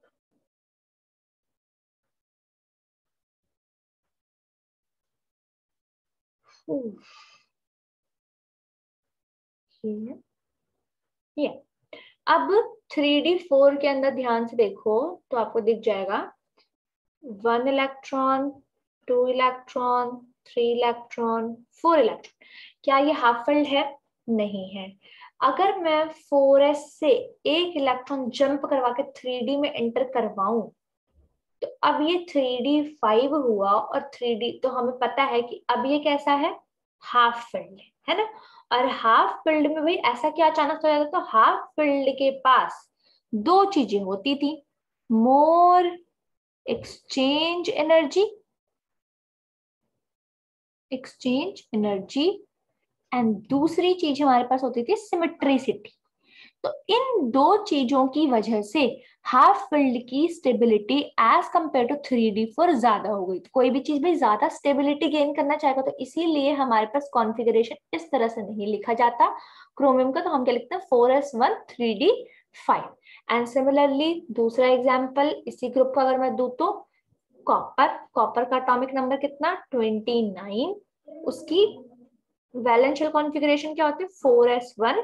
ये अब 3d4 के अंदर ध्यान से देखो तो आपको दिख जाएगा 1 इलेक्ट्रॉन, 2 इलेक्ट्रॉन, 3 इलेक्ट्रॉन, 4 इलेक्ट्रॉन। क्या ये हाफ फिल्ड है, नहीं है। अगर मैं 4s से एक इलेक्ट्रॉन जंप करवा के 3d में एंटर करवाऊं, तो अब ये 3d5 हुआ, और 3d तो हमें पता है कि अब ये कैसा है, हाफ फिल्ड है ना। और हाफ फिल्ड में भाई ऐसा क्या अचानक हो जाता, तो हाफ फिल्ड के पास दो चीजें होती थी, मोर एक्सचेंज एनर्जी, एंड दूसरी चीज हमारे पास होती थी सिमेट्रिसिटी। तो इन दो चीजों की वजह से हाफ फिल्ड की stability as compare to 3d4 ज्यादा हो गई। तो कोई भी चीज भी ज्यादा स्टेबिलिटी गेन करना चाहेगा, तो इसीलिए हमारे पास कॉन्फ़िगरेशन इस तरह से नहीं लिखा जाता क्रोमियम का, तो हम क्या लिखते हैं 4s1 3d5। एंड सिमिलरली दूसरा एग्जाम्पल इसी ग्रुप का अगर मैं दूं तो कॉपर का एटॉमिक नंबर कितना, 29, उसकी वैलेंस शेल कॉन्फ़िगरेशन क्या होती है, 4s1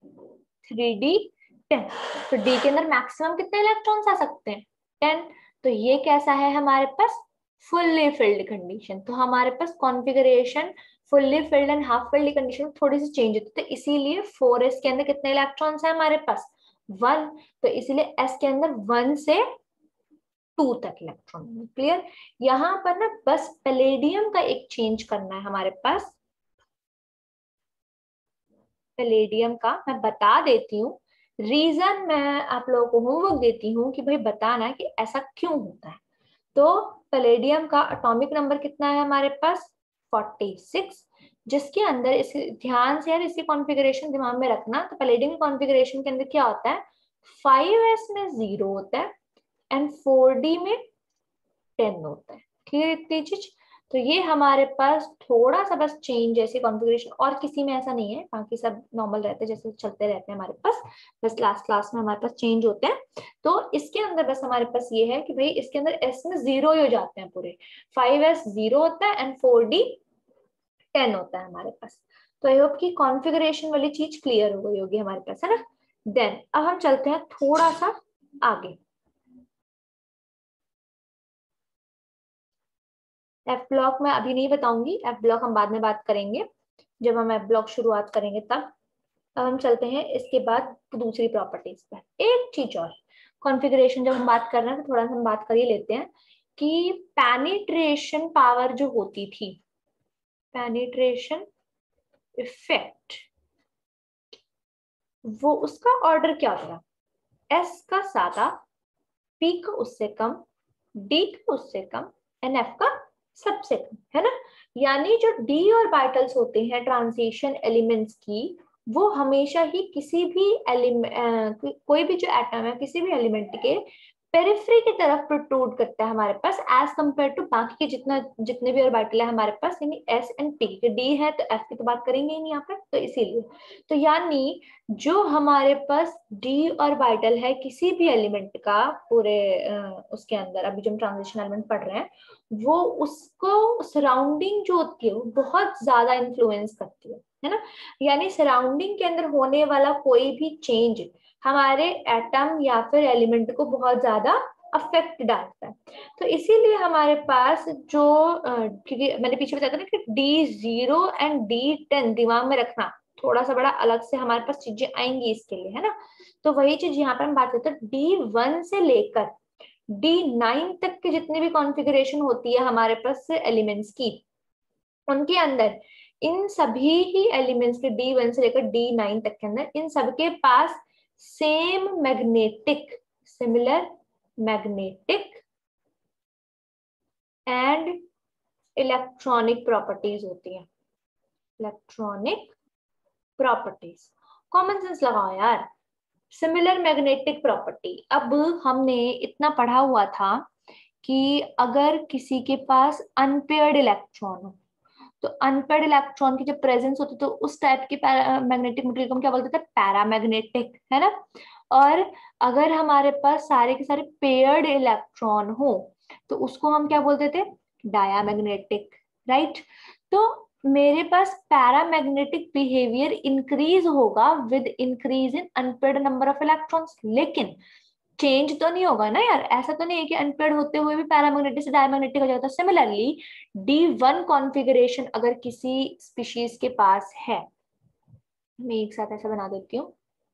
3d10। तो d के अंदर मैक्सिमम कितने इलेक्ट्रॉन्स आ सकते हैं, 10। तो ये कैसा है हमारे पास, फुल्ली फिल्ड कंडीशन। तो हमारे पास configuration fully filled and half filled condition थोड़ी सी चेंज होती है, तो इसीलिए 4s के अंदर कितने इलेक्ट्रॉन्स है हमारे पास, 1। तो इसीलिए s के अंदर 1 से 2 तक इलेक्ट्रॉन। क्लियर, यहाँ पर ना बस पैलेडियम का एक चेंज करना है हमारे पास, पैलेडियम का मैं बता देती हूँ, रीजन मैं आप लोगों को होमवर्क देती हूँ कि भाई बताना कि ऐसा क्यों होता है। तो पैलेडियम का एटॉमिक नंबर कितना है हमारे पास, 46, जिसके अंदर इस ध्यान से यार इसकी कॉन्फ़िगरेशन दिमाग में रखना, तो पैलेडियम कॉन्फ़िगरेशन के अंदर क्या होता है, 5s में 0 होता है एंड 4d में 10 होता है। क्लियर इतनी चीज, तो ये हमारे पास थोड़ा सा बस चेंज जैसे कॉन्फ़िगरेशन, और किसी में ऐसा नहीं है, बाकी सब नॉर्मल रहते हैं जैसे चलते रहते हैं हमारे पास, बस लास्ट क्लास में हमारे पास चेंज होते हैं। तो इसके अंदर बस हमारे पास ये है कि भाई इसके अंदर एस में 0 ही हो जाते हैं पूरे, 5s 0 होता है एंड 4d 10 होता है हमारे पास। तो आई होप कि कॉन्फ़िगरेशन वाली चीज क्लियर हो गई होगी हमारे पास, है ना। देन अब हम चलते हैं थोड़ा सा आगे। एफ ब्लॉक मैं अभी नहीं बताऊंगी, एफ ब्लॉक हम बाद में बात करेंगे, जब हम एफ ब्लॉक शुरुआत करेंगे तब। अब हम चलते हैं इसके बाद दूसरी प्रॉपर्टीज पर। एक चीज और, कॉन्फ़िगरेशन जब हम बात कर रहे हैं तो थोड़ा सा हम बात कर ही लेते हैं कि पेनिट्रेशन पावर जो होती थी, पेनिट्रेशन इफेक्ट, वो उसका ऑर्डर क्या होता है, एस का सादा, पी का उससे कम, डी का उससे कम, एंड एफ का सबसे कम, है ना। यानी जो डी ऑर्बिटल्स होते हैं ट्रांजिशन एलिमेंट्स की, वो हमेशा ही किसी भी एलिमेंट, कोई भी जो एटम है किसी भी एलिमेंट के पेरिफेरी की तरफ प्रोट्रूड करता है हमारे पास एज कंपेयर टू बाकी के जितने भी ऑर्बिटल है हमारे पास, यानी एस एंड पी के। डी है तो एफ की तो बात करेंगे ही नहीं यहाँ पर, तो इसीलिए तो यानी जो हमारे पास डी ऑर्बिटल है किसी भी एलिमेंट का पूरे उसके अंदर, अभी जो हम ट्रांजिशन एलिमेंट पढ़ रहे हैं, वो उसको सराउंडिंग जो होती है वो बहुत ज्यादा इन्फ्लुएंस करती है ना। यानी सराउंडिंग के अंदर होने वाला कोई भी चेंज हमारे एटम या फिर एलिमेंट को बहुत ज्यादा अफेक्ट डालता है। तो इसीलिए हमारे पास जो क्योंकि मैंने पीछे बताया था ना कि D0 एंड D10 दिमाग में रखना, थोड़ा सा बड़ा अलग से हमारे पास चीजें आएंगी इसके लिए, है ना। तो वही चीज यहाँ पर हम बात करते हैं, D1 से लेकर D9 तक के जितने भी कॉन्फ़िगरेशन होती है हमारे पास एलिमेंट्स की, उनके अंदर इन सभी ही एलिमेंट्स के D1 से लेकर D9 तक के अंदर इन सबके पास same magnetic, similar magnetic and electronic properties होती है, इलेक्ट्रॉनिक प्रॉपर्टीज। कॉमन सेंस लगाओ यार, सिमिलर मैग्नेटिक प्रॉपर्टी। अब हमने इतना पढ़ा हुआ था कि अगर किसी के पास अनपेयर्ड इलेक्ट्रॉन हो, तो अनपेयर्ड इलेक्ट्रॉन की जब प्रेजेंस होती है तो उस टाइप के मैग्नेटिक मटेरियल को हम क्या बोलते थे, पैरामैग्नेटिक, है ना। और अगर हमारे पास सारे के सारे पेयर्ड इलेक्ट्रॉन हो तो उसको हम क्या बोलते थे, डायामैग्नेटिक, राइट। तो मेरे पास पैरामैग्नेटिक बिहेवियर इंक्रीज होगा with increase in unpaired number of electrons, लेकिन चेंज तो नहीं होगा ना यार, ऐसा तो नहीं है कि अनपेयर्ड होते हुए भी पैरामैग्नेटिक से डायमैग्नेटिक हो जाता है। सिमिलरली D1 कॉन्फ़िगरेशन अगर किसी स्पीशीज के पास है, मैं एक साथ ऐसा बना देती हूँ,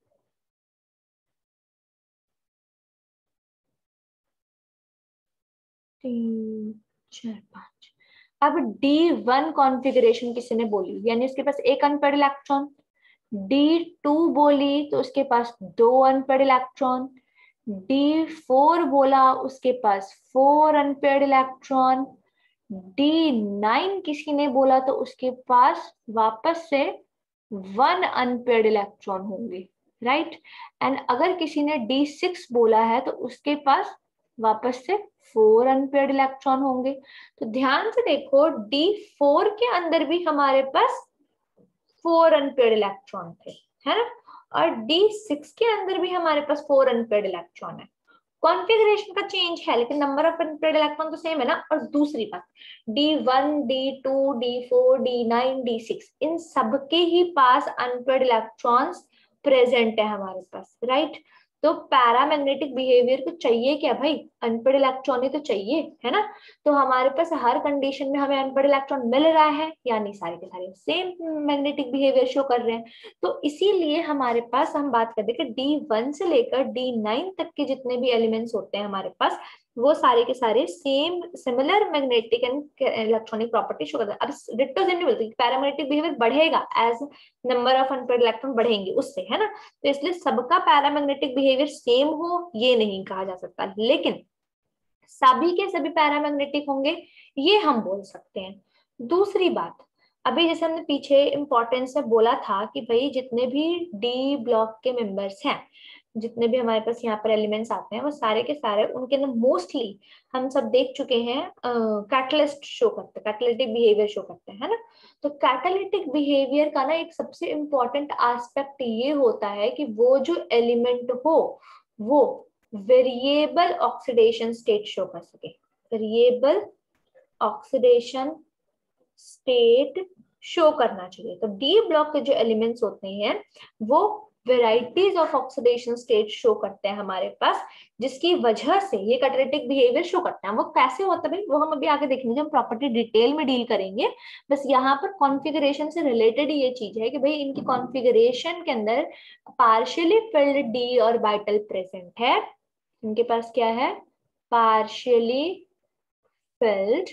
3 4 5। अब D1 कॉन्फ़िगरेशन किसी ने बोली, यानी उसके पास एक अनपेयर्ड इलेक्ट्रॉन। D2 बोली तो उसके पास 2 अनपेयर्ड इलेक्ट्रॉन। D4 बोला उसके पास 4 अनपेयर्ड इलेक्ट्रॉन। D9 किसी ने बोला तो उसके पास वापस से 1 अनपेयर्ड इलेक्ट्रॉन होंगे, राइट। एंड अगर किसी ने D6 बोला है तो उसके पास वापस से 4 अनपेयर्ड इलेक्ट्रॉन होंगे। तो ध्यान से देखो, D4 के अंदर भी हमारे पास 4 अनपेयर्ड इलेक्ट्रॉन थे, है ना। और D6 के अंदर भी हमारे पास 4 अनपेयर्ड इलेक्ट्रॉन है। कॉन्फ़िगरेशन का चेंज है लेकिन नंबर ऑफ अनपेयर्ड इलेक्ट्रॉन तो सेम है ना। और दूसरी बात, D1 D2 D4 D9 D6 इन सबके ही पास अनपेयर्ड इलेक्ट्रॉन्स प्रेजेंट है हमारे पास, राइट। तो पैरामैग्नेटिक बिहेवियर को चाहिए क्या भाई, अनपेयर्ड इलेक्ट्रॉन ही तो चाहिए, है ना। तो हमारे पास हर कंडीशन में हमें अनपेयर्ड इलेक्ट्रॉन मिल रहा है, यानी सारे के सारे सेम मैग्नेटिक बिहेवियर शो कर रहे हैं। तो इसीलिए हमारे पास हम बात करते हैं कि D1 से लेकर D9 तक के जितने भी एलिमेंट्स होते हैं हमारे पास, वो सारे के सारे same similar magnetic and electronic property show करते हैं। अब डिट्टो सेम नहीं बोलते, पैरामैग्नेटिक बिहेवियर बढ़ेगा as number of unpaired electron बढ़ेंगे उससे, है ना। तो इसलिए सबका पैरामैग्नेटिक बिहेवियर सेम हो ये नहीं कहा जा सकता, लेकिन सभी के सभी पैरामैग्नेटिक होंगे ये हम बोल सकते हैं। दूसरी बात, अभी जैसे हमने पीछे इंपॉर्टेंस में बोला था कि भाई जितने भी डी ब्लॉक के मेंबर्स हैं जितने भी हमारे पास यहाँ पर एलिमेंट्स आते हैं वो सारे के सारे उनके अंदर मोस्टली हम सब देख चुके हैं कैटलिस्ट शो करते हैं, कैटालिटिक बिहेवियर शो करते हैं, है ना। तो कैटालिटिक बिहेवियर का ना एक सबसे इम्पोर्टेंट एस्पेक्ट ये होता है कि वो जो एलिमेंट हो वो वेरिएबल ऑक्सीडेशन स्टेट शो कर सके, वेरिएबल ऑक्सीडेशन स्टेट शो करना चाहिए। तो डी ब्लॉक के जो एलिमेंट्स होते हैं वो varieties of oxidation state show करते हैं हमारे पास, जिसकी वजह से ये कैटालिटिक बिहेवियर शो करते हैं। वो कैसे होता है वो हम अभी आगे देखेंगे जब प्रॉपर्टी डिटेल में डील करेंगे। बस यहाँ पर कॉन्फ़िगरेशन से रिलेटेड ये चीज है कि भाई इनकी कॉन्फ़िगरेशन के अंदर partially filled D orbital present है। इनके पास क्या है, पार्शियली फिल्ड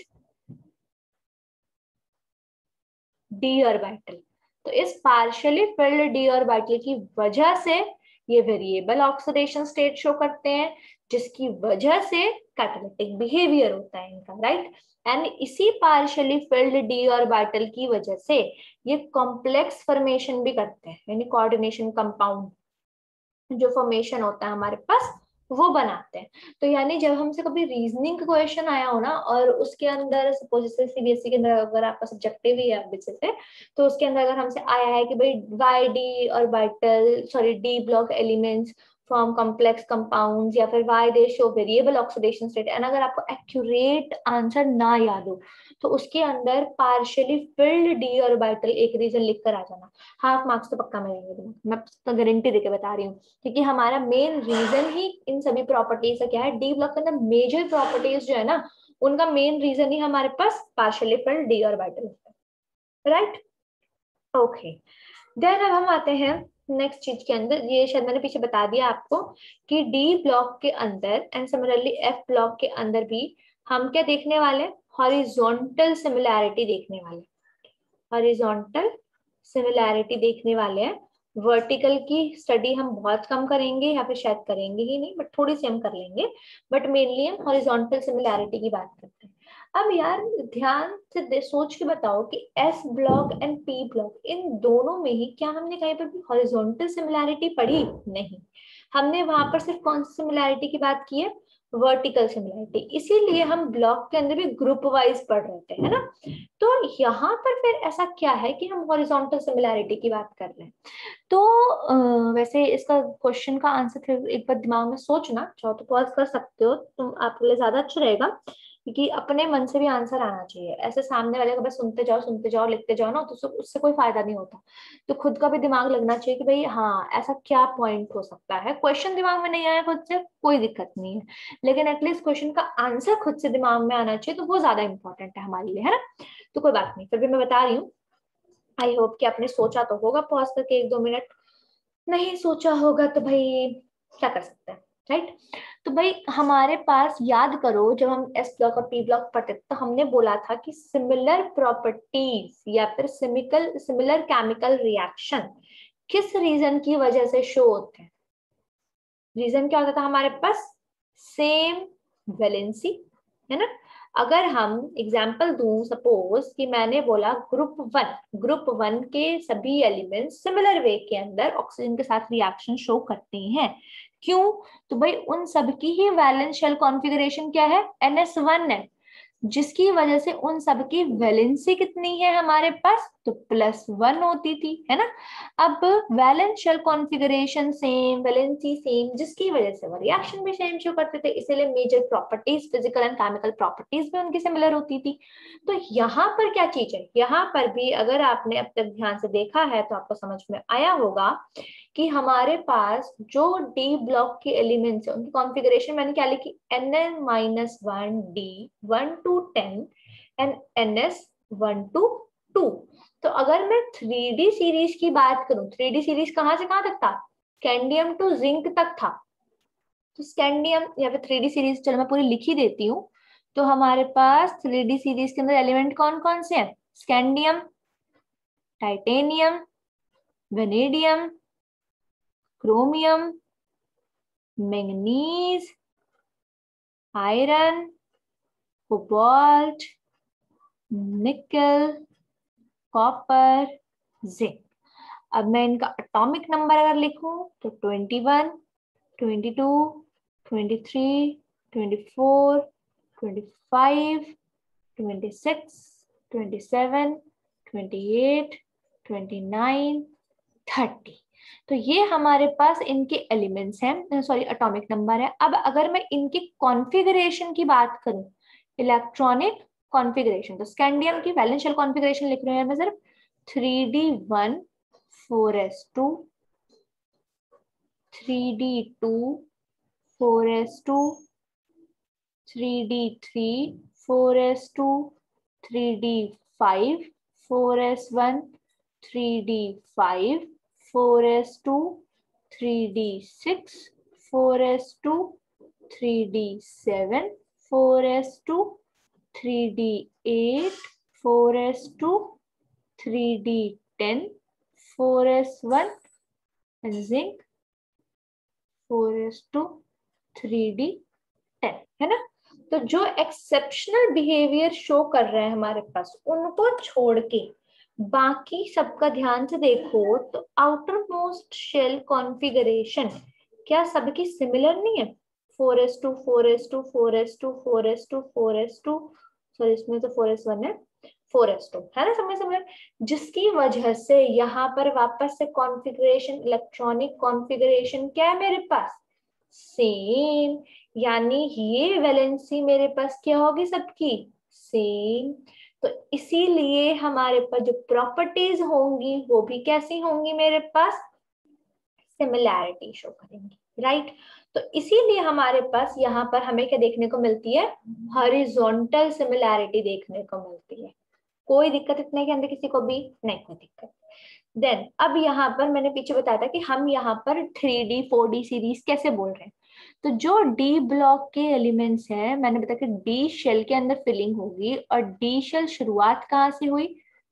डी ऑर्बिटल। तो इस पार्शियली फिल्ड डी ऑर्बिटल की वजह से ये वेरिएबल ऑक्सीडेशन स्टेट शो करते हैं, जिसकी वजह से कैटालिटिक बिहेवियर होता है इनका, राइट। एंड इसी पार्शियली फिल्ड डी ऑर्बिटल की वजह से ये कॉम्प्लेक्स फॉर्मेशन भी करते हैं, यानी कोऑर्डिनेशन कंपाउंड जो फॉर्मेशन होता है हमारे पास वो बनाते हैं। तो यानी जब हमसे कभी रीजनिंग का क्वेश्चन आया हो ना और उसके अंदर सपोज जैसे सीबीएसई के अंदर अगर आपका सब्जेक्टिव ही है विषय से, तो उसके अंदर अगर हमसे आया है कि भाई why d orbital sorry d block elements form complex compounds या फिर why they show variable oxidation state, and अगर आपको एक्यूरेट आंसर ना याद हो तो उसके अंदर पार्शियली फिल्ड डी ऑर्बिटल एक रीजन लिख कर आ जाना, हाफ मार्क्स तो पक्का मिलेंगे, मैं तो गारंटी देके बता रही हूँ। क्योंकि हमारा मेन रीजन ही इन सभी प्रॉपर्टीज का क्या है, डी ब्लॉक के अंदर मेजर प्रॉपर्टीज जो है ना उनका मेन रीजन ही हमारे पास पार्शियली फिल्ड डी ऑर्बिटल है, राइट। ओके, देन अब हम आते हैं नेक्स्ट चीज के अंदर। ये शायद मैंने पीछे बता दिया आपको कि डी ब्लॉक के अंदर एंड सिमिलरली एफ ब्लॉक के अंदर भी हम क्या देखने वाले, हॉरिजॉन्टल सिमिलैरिटी देखने वाले, हॉरिजॉन्टल सिमिलैरिटी देखने वाले हैं। वर्टिकल की स्टडी हम बहुत कम करेंगे या फिर शायद करेंगे ही नहीं, बट थोड़ी सी हम कर लेंगे, बट मेनली हम हॉरिजॉन्टल सिमिलैरिटी की बात करते हैं। अब यार ध्यान से सोच के बताओ कि s block and p block इन दोनों में ही क्या हमने कहीं पर भी हॉरिजॉन्टल सिमिलैरिटी पढ़ी? नहीं, हमने वहां पर सिर्फ कौन सी सिमिलैरिटी की बात की है, वर्टिकल सिमिलैरिटी। इसीलिए हम ब्लॉक के अंदर भी ग्रुप वाइज पढ़ रहे थे, है ना। तो यहाँ पर फिर ऐसा क्या है कि हम हॉरिजॉन्टल सिमिलैरिटी की बात कर रहे हैं। तो वैसे इसका क्वेश्चन का आंसर फिर एक बार दिमाग में सोचना चाहो तो पॉज कर सकते हो, तुम आपके लिए ज्यादा अच्छा रहेगा, क्योंकि अपने मन से भी आंसर आना चाहिए। ऐसे सामने वाले को बस सुनते जाओ लिखते जाओ ना, तो उससे कोई फायदा नहीं होता। तो खुद का भी दिमाग लगना चाहिए कि भाई हाँ ऐसा क्या पॉइंट हो सकता है। क्वेश्चन दिमाग में नहीं आया खुद से कोई दिक्कत नहीं है, लेकिन एटलीस्ट क्वेश्चन का आंसर खुद से दिमाग में आना चाहिए, तो वो ज्यादा इंपॉर्टेंट है हमारे लिए, है ना। तो कोई बात नहीं, फिर भी मैं बता रही हूँ। आई होप कि आपने सोचा तो होगा पॉज करके 1-2 मिनट, नहीं सोचा होगा तो भाई क्या कर सकते हैं, राइट। तो भाई हमारे पास याद करो जब हम एस ब्लॉक और पी ब्लॉक पढ़ते तो हमने बोला था कि सिमिलर प्रॉपर्टीज या फिर सिमिलर केमिकल रिएक्शन किस रीजन की वजह से शो होते हैं। रीजन क्या होता था हमारे पास, सेम वैलेंसी, है ना। अगर हम एग्जाम्पल दूं, सपोज कि मैंने बोला ग्रुप वन के सभी एलिमेंट्स सिमिलर वे के अंदर ऑक्सीजन के साथ रिएक्शन शो करते हैं। क्यों? तो भाई उन सब की ही वैलेंस शेल कॉन्फ़िगरेशन क्या है, NS1 है, जिसकी वजह से उन सब की वैलेंसी कितनी है हमारे पास, तो +1 होती थी, है ना। अब valence shell configuration same, valency same, जिसकी वजह से वो रिएक्शन भी सेम शो करते थे, इसीलिए major properties physical and chemical properties भी उनकी सिमिलर होती थी। तो यहाँ पर क्या चीज है, यहाँ पर भी अगर आपने अब तक ध्यान से देखा है तो आपको समझ में आया होगा कि हमारे पास जो डी ब्लॉक के एलिमेंट्स है उनकी कॉन्फ़िगरेशन मैंने क्या लिखी, Nn-1D 1 to 10 and NS 1 to 2। तो अगर मैं 3D सीरीज की बात करूं, 3D सीरीज कहां से कहां तक था, स्कैंडियम टू जिंक तक था। तो स्कैंडियम या फिर 3D सीरीज चलो मैं पूरी लिख ही देती हूँ। तो हमारे पास 3D सीरीज के अंदर एलिमेंट कौन कौन से हैं, scandium, titanium, vanadium, chromium, manganese, iron, cobalt, nickel, copper, zinc. अब मैं इनका एटॉमिक नंबर अगर लिखूं तो 21, 22, 23, 24, 25, 26, 27, 28, 29, 30। तो ये हमारे पास इनके एलिमेंट्स हैं, सॉरी एटॉमिक नंबर है। अब अगर मैं इनकी कॉन्फ़िगरेशन की बात करूं, इलेक्ट्रॉनिक कॉन्फ़िगरेशन, तो स्कैंडियम की वैलेंस शेल कॉन्फ़िगरेशन लिख रहे हैं मैं सिर्फ 3d1 4s2, 3d2 4s2, 3d3 4s2, 3d5 4s1, 3d5 4s2, 3d6 4s2, 3d7 4s2, 3d8 4s2, 3d10 4s1 and zinc 4s2, 3d10 है ना। तो जो एक्सेप्शनल बिहेवियर शो कर रहे हैं हमारे पास, उनको छोड़ के बाकी सबका ध्यान से देखो तो आउटर मोस्ट शेल कॉन्फ़िगरेशन क्या सबकी सिमिलर नहीं है? 4s2 4s2 4s2 4s2 4s2, sorry इसमें तो 4s1 है, 4s2 है ना, समझ समझ, जिसकी वजह से यहाँ पर वापस से कॉन्फ़िगरेशन, इलेक्ट्रॉनिक कॉन्फ़िगरेशन क्या है मेरे पास? सेम, यानी ये वैलेंसी मेरे पास क्या होगी सबकी? सेम। तो इसीलिए हमारे पास जो प्रॉपर्टीज होंगी वो भी कैसी होंगी मेरे पास? सिमिलैरिटी शो करेंगी, राइट। तो इसीलिए हमारे पास यहाँ पर हमें क्या देखने को मिलती है? हॉरिजॉन्टल सिमिलैरिटी देखने को मिलती है। कोई दिक्कत इतने के अंदर किसी को भी नहीं, कोई दिक्कत। देन अब यहाँ पर मैंने पीछे बताया था कि हम यहाँ पर 3D 4D सीरीज कैसे बोल रहे हैं। तो जो डी ब्लॉक के एलिमेंट्स हैं, मैंने बताया कि डी शेल के अंदर फिलिंग होगी, और डी शेल शुरुआत कहाँ से हुई?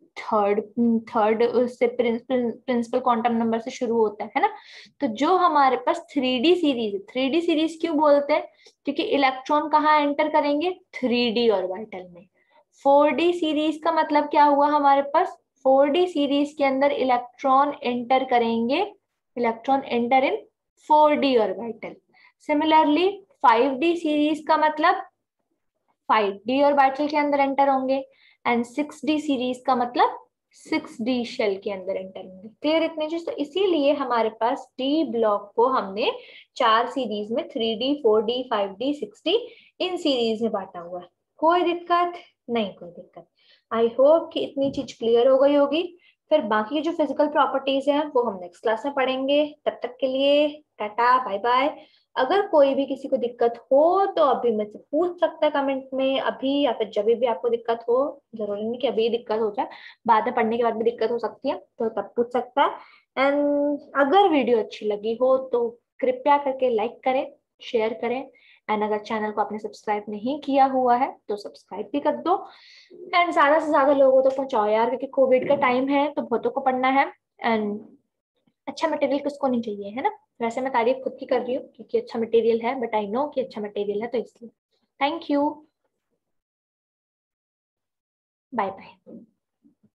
थर्ड से प्रिंसिपल क्वांटम नंबर से शुरू होता है ना। तो जो हमारे पास 3D सीरीज, 3D सीरीज क्यों बोलते हैं? क्योंकि इलेक्ट्रॉन कहाँ एंटर करेंगे? 3D ऑर्बिटल में। 4D सीरीज का मतलब क्या हुआ हमारे पास? 4D सीरीज के अंदर इलेक्ट्रॉन एंटर करेंगे, electron enter in 4D orbital. Similarly 5D series का मतलब 5D ऑर्बिटल के अंदर एंटर होंगे, एंड 6D सीरीज का मतलब 6D शेल के अंदर एंटर होंगे। क्लियर इतने चीज? तो इसीलिए हमारे पास डी ब्लॉक को हमने 4 सीरीज में 3D 4D 5D 6D in series में बांटा हुआ है। कोई दिक्कत नहीं, कोई दिक्कत। आई होप कि इतनी चीज क्लियर हो गई होगी। फिर बाकी जो फिजिकल प्रॉपर्टीज हैं वो हम नेक्स्ट क्लास में पढ़ेंगे। तब तक के लिए टाटा बाय बाय। अगर कोई भी किसी को दिक्कत हो तो अभी मुझसे पूछ सकता है कमेंट में, अभी या फिर जब भी आपको दिक्कत हो। जरूरी नहीं कि अभी दिक्कत हो जाए, बाद में पढ़ने के बाद भी दिक्कत हो सकती है, तो तब पूछ सकता है। एंड अगर वीडियो अच्छी लगी हो तो कृपया करके लाइक करें, शेयर करें, एंड अगर चैनल को आपने सब्सक्राइब नहीं किया हुआ है तो सब्सक्राइब भी कर दो, एंड ज्यादा से ज्यादा लोगों तक पहुंचाओ यार, क्योंकि कोविड का टाइम है तो बहुतों को पढ़ना है। एंड अच्छा मटेरियल किसको नहीं चाहिए, है ना। वैसे मैं तारीफ खुद की कर रही हूँ क्योंकि अच्छा मटेरियल है, बट आई नो कि अच्छा मटेरियल है, तो इसलिए थैंक यू, बाय बाय।